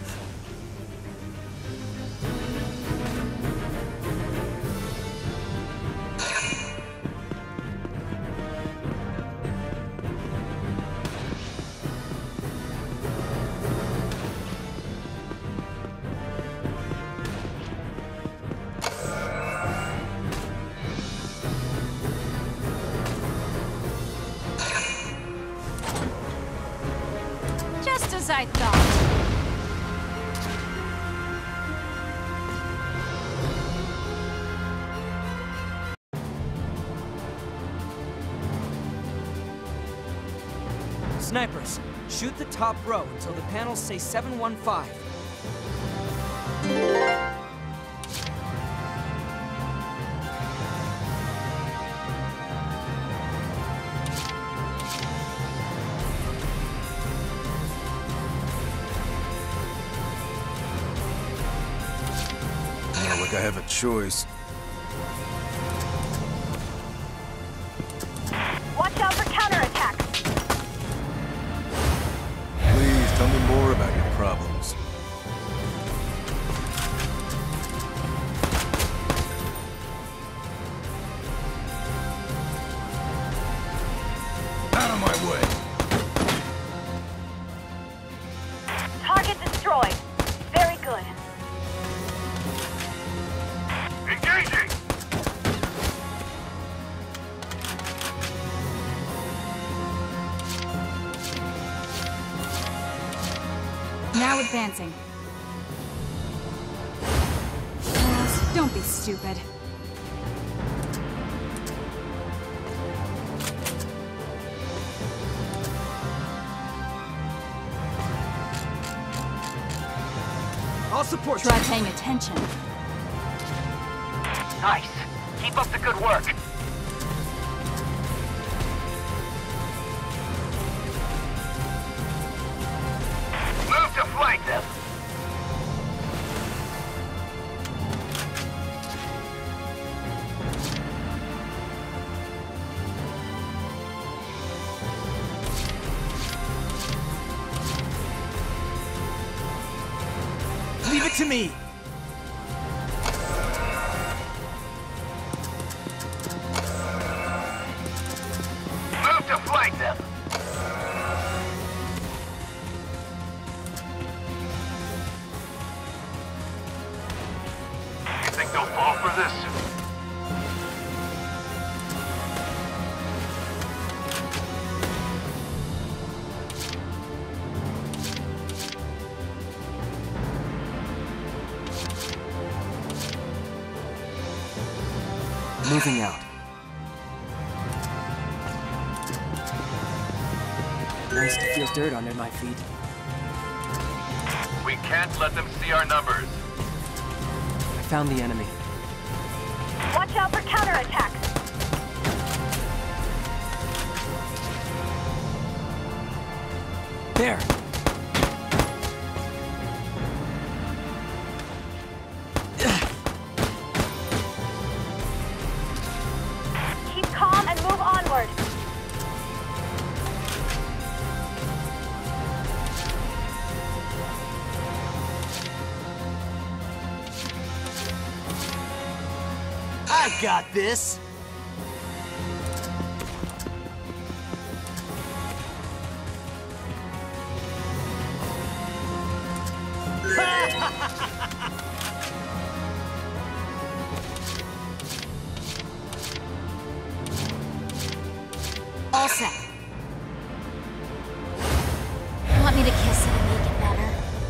Just as I thought. Snipers, shoot the top row until the panels say 715. I have a choice. Watch out for counterattacks. Please tell me more about your problems. Out of my way. Target destroyed. Very good. Engaging! Now advancing. Yes, don't be stupid. I'll support you. Try paying attention. Nice. Keep up the good work. Move to flank them. Leave it to me. Move to flank them. You think they'll fall for this? Moving out. Nice to feel dirt under my feet. We can't let them see our numbers. I found the enemy. Watch out for counterattacks. There! Keep calm and move onward. I got this. All set. Want me to kiss it and make it better?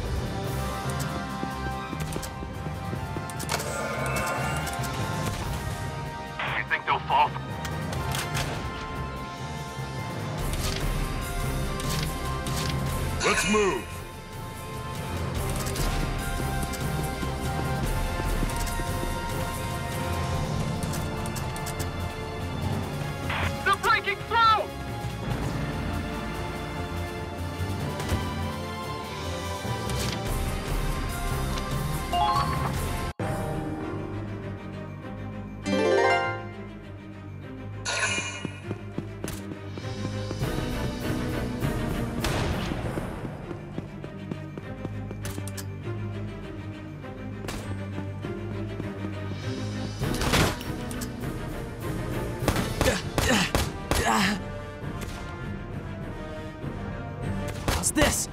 You think they'll fall? Let's move. They're breaking through! How's this?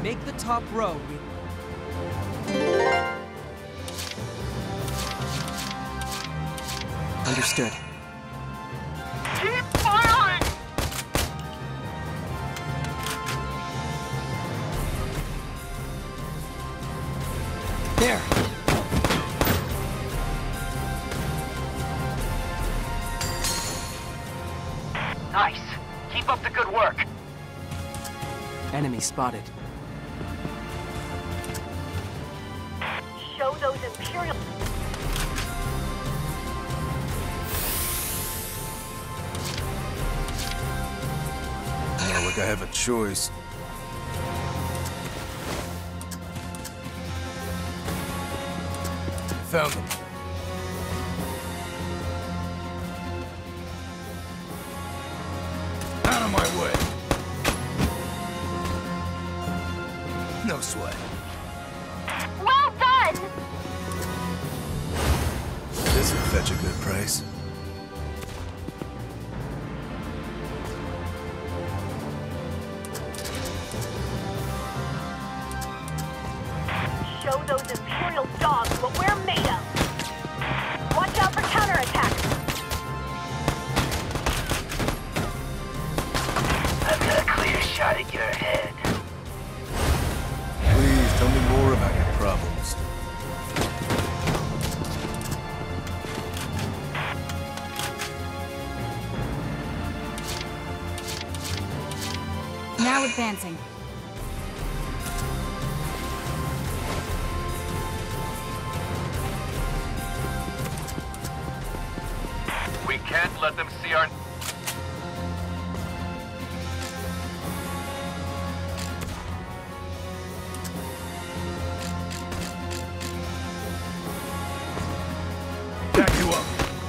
Make the top row. Understood. Keep firing! There. Nice. Keep up the good work. Enemy spotted. Show those Imperial... Not like I have a choice. Found them. Out of my way. No sweat. Well done! This will fetch a good price. Show those Imperial dogs what we're made of! Watch out for counterattacks! I've got a clear shot at your head. Please tell me more about your problems. Now advancing. We can't let them see our... Back you up.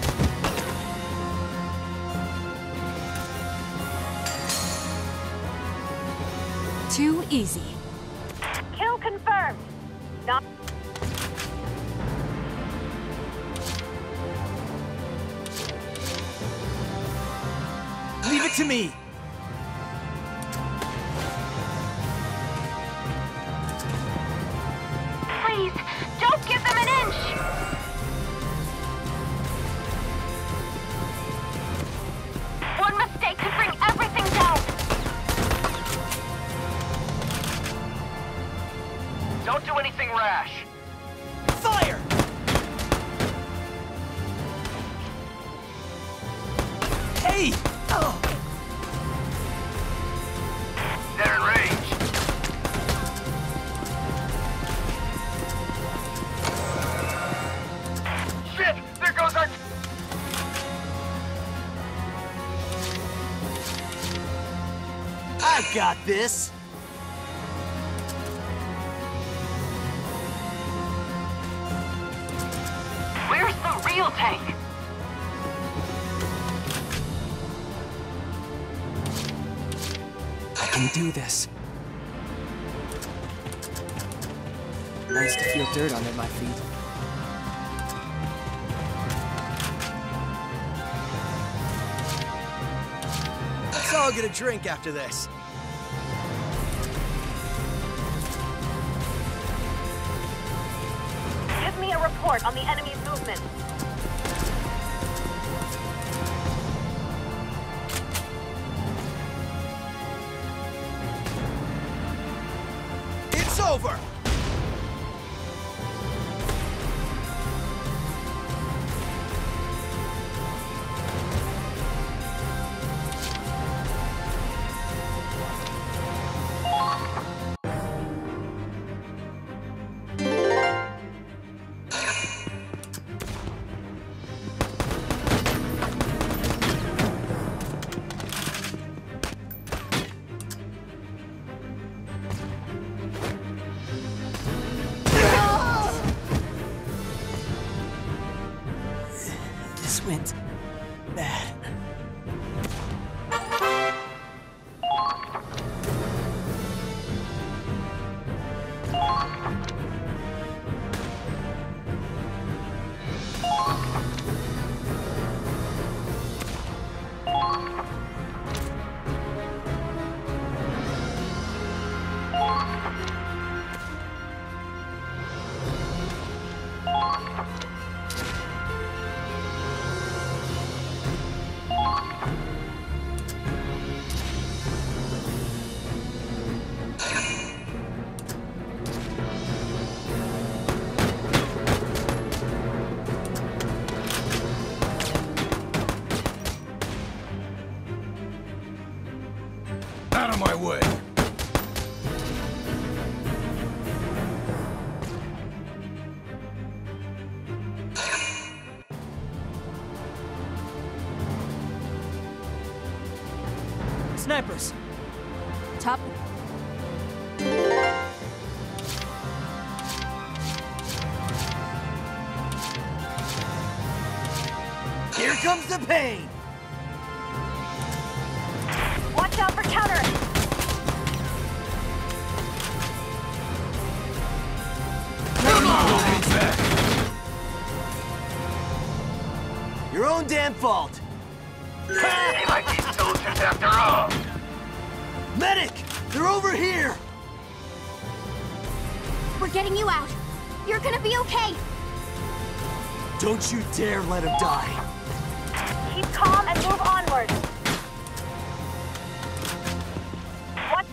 Too easy. Kill confirmed! Not... Leave it to me! Please, don't give them an inch! One mistake could bring everything down! Don't do anything rash. Fire! Hey! Oh! They're in range. Shit! There goes our... I got this! Where's the real tank? I can do this. Nice to feel dirt under my feet. Let's all get a drink after this. Give me a report on the enemy's movement. It's over! This wind's bad. of my way. Snipers! Top. Here comes the pain! Watch out for counter. Your own damn fault! They like these soldiers after all. Medic! They're over here! We're getting you out. You're gonna be okay. Don't you dare let him die. Keep calm and move onward. What?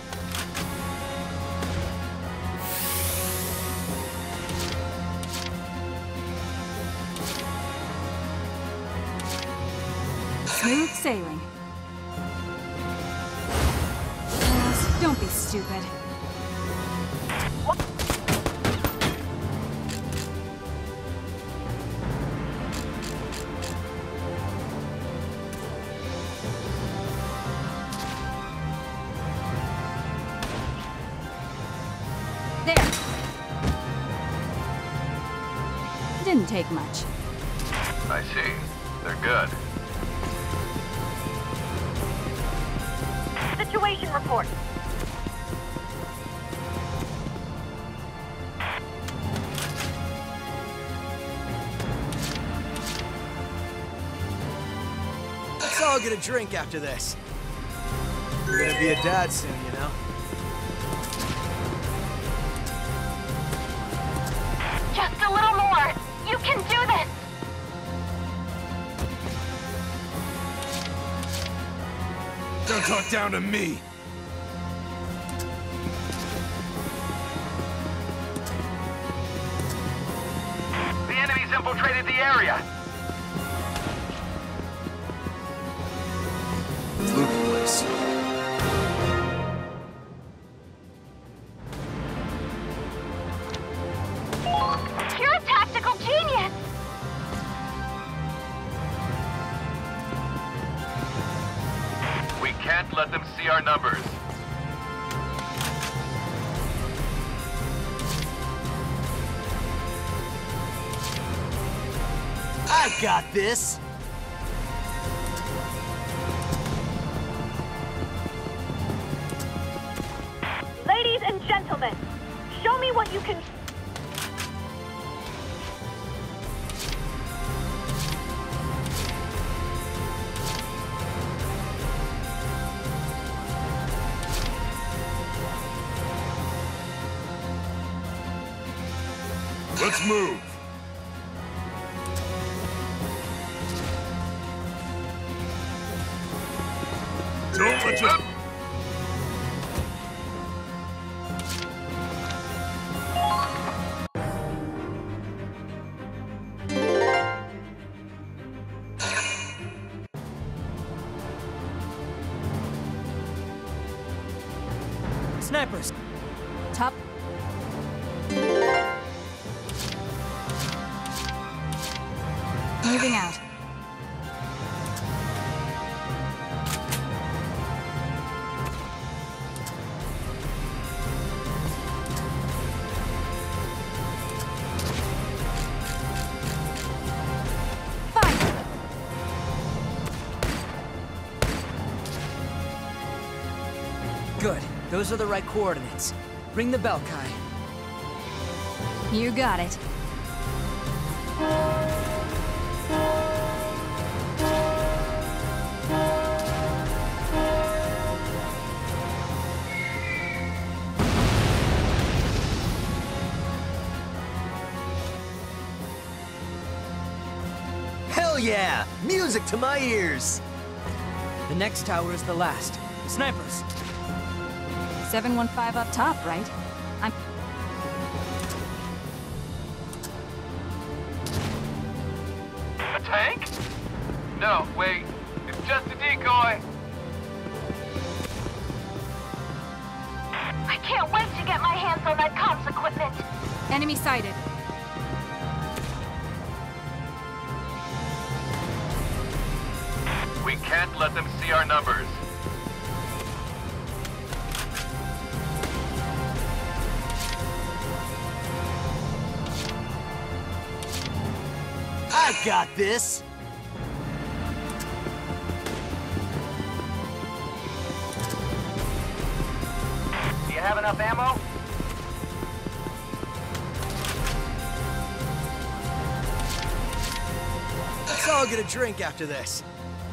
Smooth sailing. Yes, don't be stupid. There. Didn't take much. I see. They're good. Situation report. Let's all get a drink after this. You're gonna be a dad soon, you know? Just a little more. You can do this. Don't talk down to me. The enemy's infiltrated the area. Fluke place. You're a tactical genius. We can't let them see our numbers. I got this! Ladies and gentlemen, show me what you can... Let's move. Don't let you... Snipers! Top. Moving out. Fire! Good. Those are the right coordinates. Ring the bell, Kai. You got it. Hell yeah! Music to my ears! The next tower is the last. Snipers! 715 up top, right? I'm... A tank? No, wait. It's just a decoy. can't wait to get my hands on that comms equipment. Enemy sighted. We can't let them see our numbers. I got this! Do you have enough ammo? Let's all get a drink after this.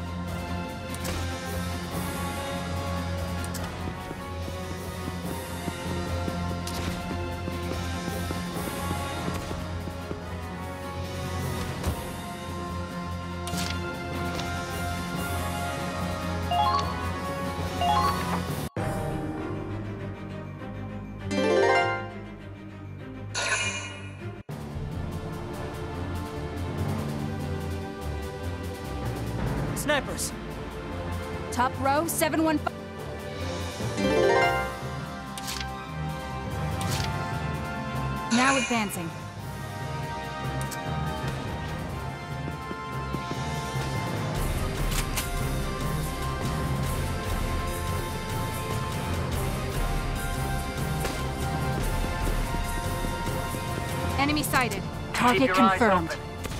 Snipers. Top row, 715. Now advancing. Enemy sighted. Target confirmed.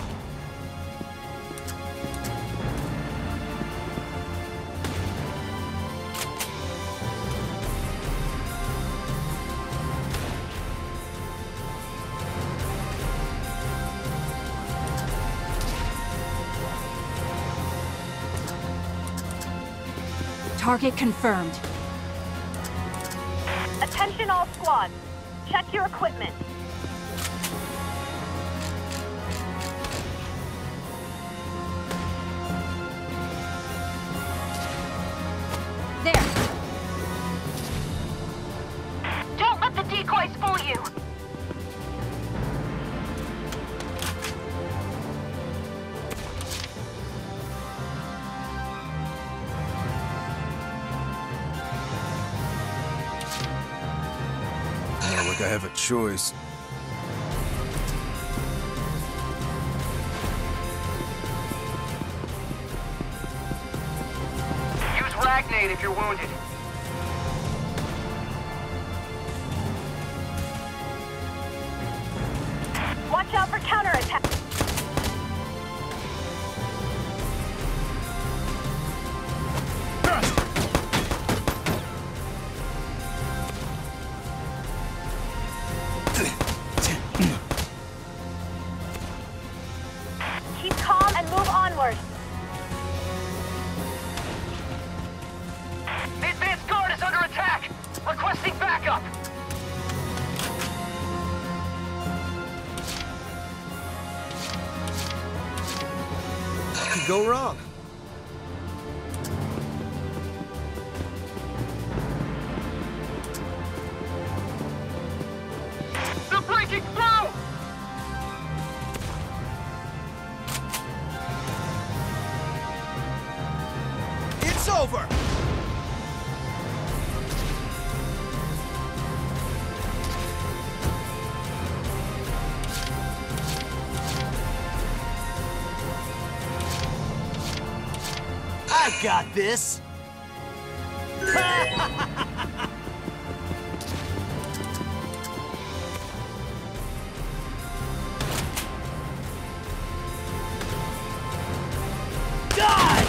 Target confirmed. Attention all squads. Check your equipment. There. Don't let the decoys fool you. I have a choice. Use Ragnade if you're wounded. Watch out for counterattack. Keep calm and move onward. The advanced guard is under attack! Requesting backup! What could go wrong? They're breaking through! It's over! I got this! Die!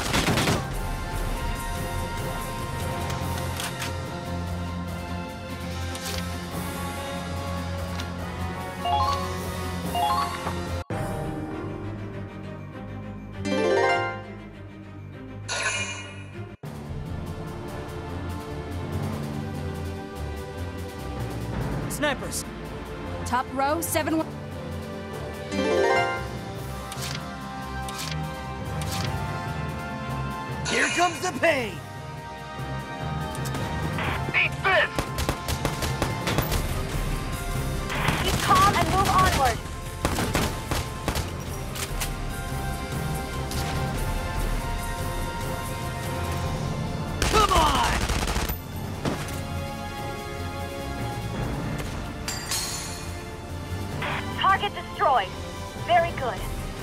Snipers. Top row, 7-1. Here comes the pain! Eat this! Keep calm and move onward. Come on! Target destroyed. Very good.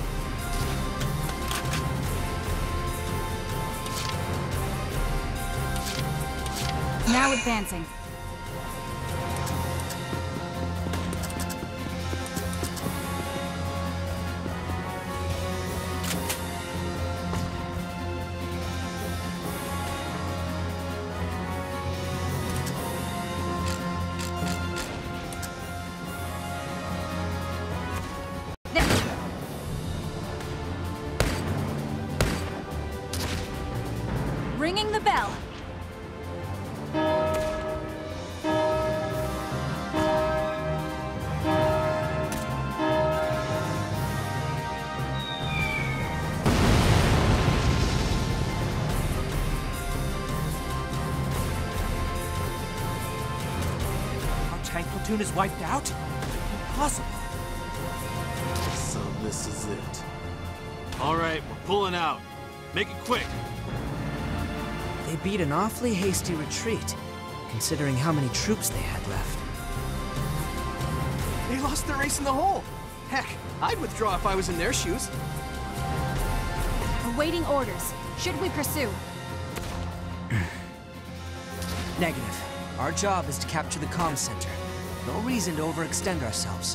Now advancing. Ringing the bell. Our tank platoon is wiped out? Impossible. So this is it. All right, we're pulling out. Make it quick. They beat an awfully hasty retreat, considering how many troops they had left. They lost their ace in the hole. Heck, I'd withdraw if I was in their shoes. Awaiting orders. Should we pursue? Negative. Our job is to capture the comm center. No reason to overextend ourselves.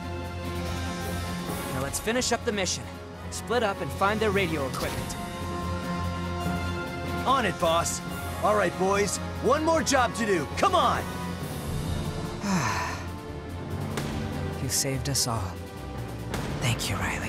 Now let's finish up the mission. Split up and find their radio equipment. On it, boss. All right, boys. One more job to do. Come on! You saved us all. Thank you, Riley.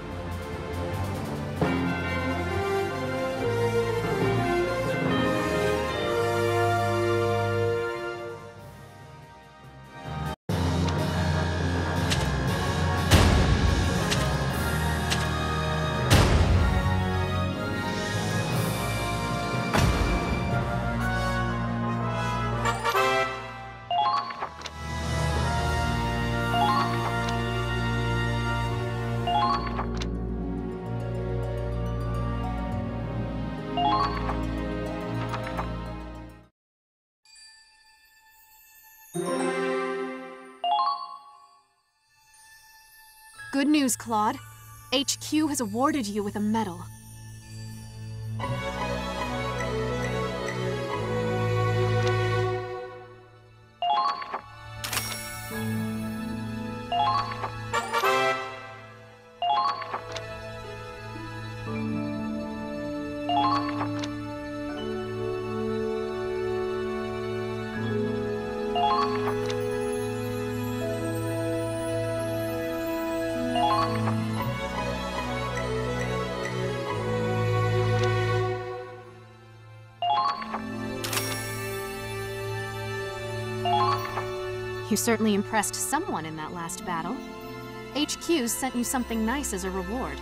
Good news, Claude. HQ has awarded you with a medal. You certainly impressed someone in that last battle. HQ sent you something nice as a reward.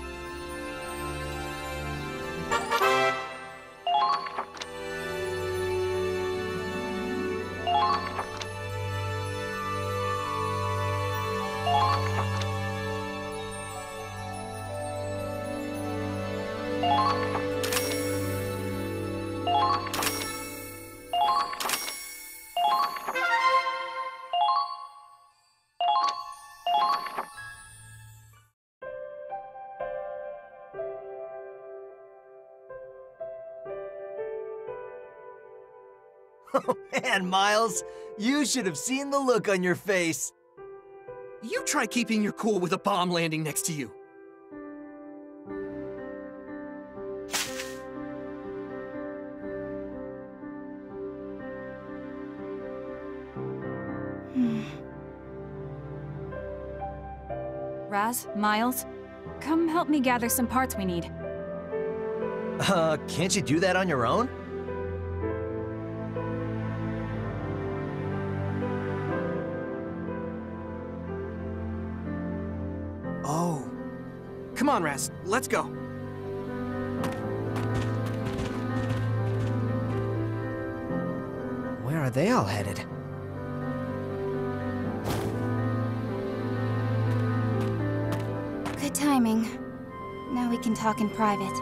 Oh man, Miles, you should have seen the look on your face. You try keeping your cool with a bomb landing next to you. Raz, Miles, come help me gather some parts we need. Can't you do that on your own? Oh. Come on, Raz, let's go. Where are they all headed? Good timing. Now we can talk in private.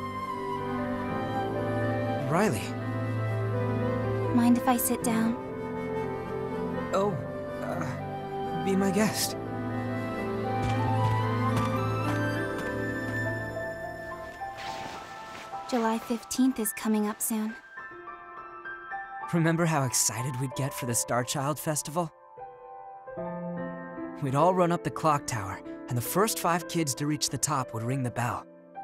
Riley. Mind if I sit down? Oh, be my guest. July 15th is coming up soon. Remember how excited we'd get for the Star Child Festival? We'd all run up the clock tower, and the first 5 kids to reach the top would ring the bell.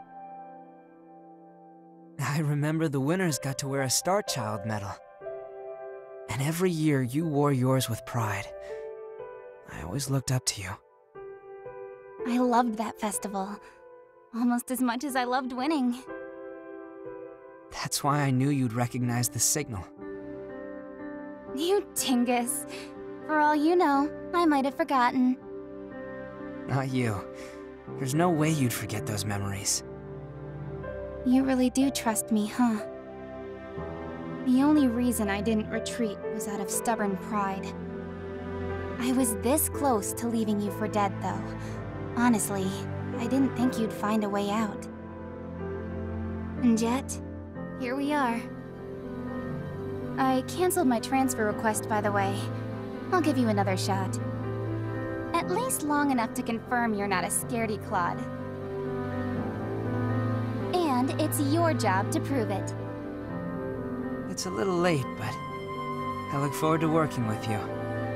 I remember the winners got to wear a Star Child medal. And every year you wore yours with pride. I always looked up to you. I loved that festival. Almost as much as I loved winning. That's why I knew you'd recognize the signal. You dingus. For all you know, I might have forgotten. Not you. There's no way you'd forget those memories. You really do trust me, huh? The only reason I didn't retreat was out of stubborn pride. I was this close to leaving you for dead, though. Honestly, I didn't think you'd find a way out. And yet, here we are. I canceled my transfer request, by the way. I'll give you another shot. At least long enough to confirm you're not a scaredy Claude. And it's your job to prove it. It's a little late, but I look forward to working with you.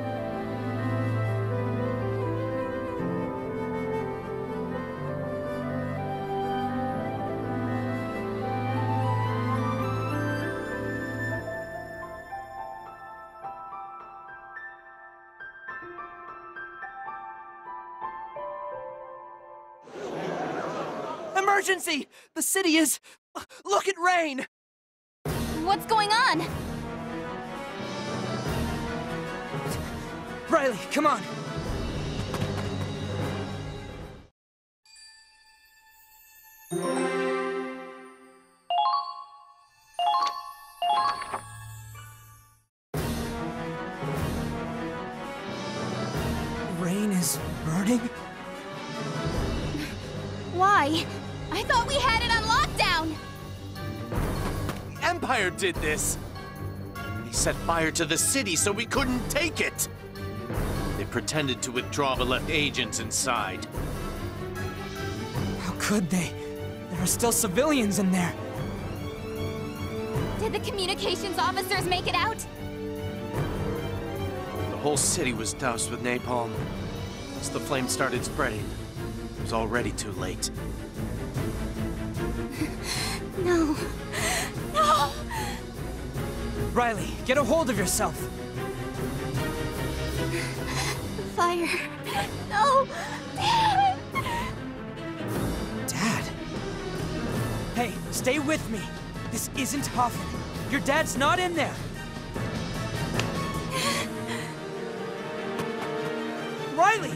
Emergency! The city is... Look at Reine! What's going on? Riley, come on! Reine is burning? Why? I thought we had it on lockdown! The Empire did this! They set fire to the city so we couldn't take it! They pretended to withdraw but left agents inside. How could they? There are still civilians in there. Did the communications officers make it out? The whole city was doused with napalm. Once the flame started spreading, it was already too late. No. No! Riley, get a hold of yourself. Fire. No! Dad! Dad? Hey, stay with me. This isn't Hoffman. Your dad's not in there. Riley!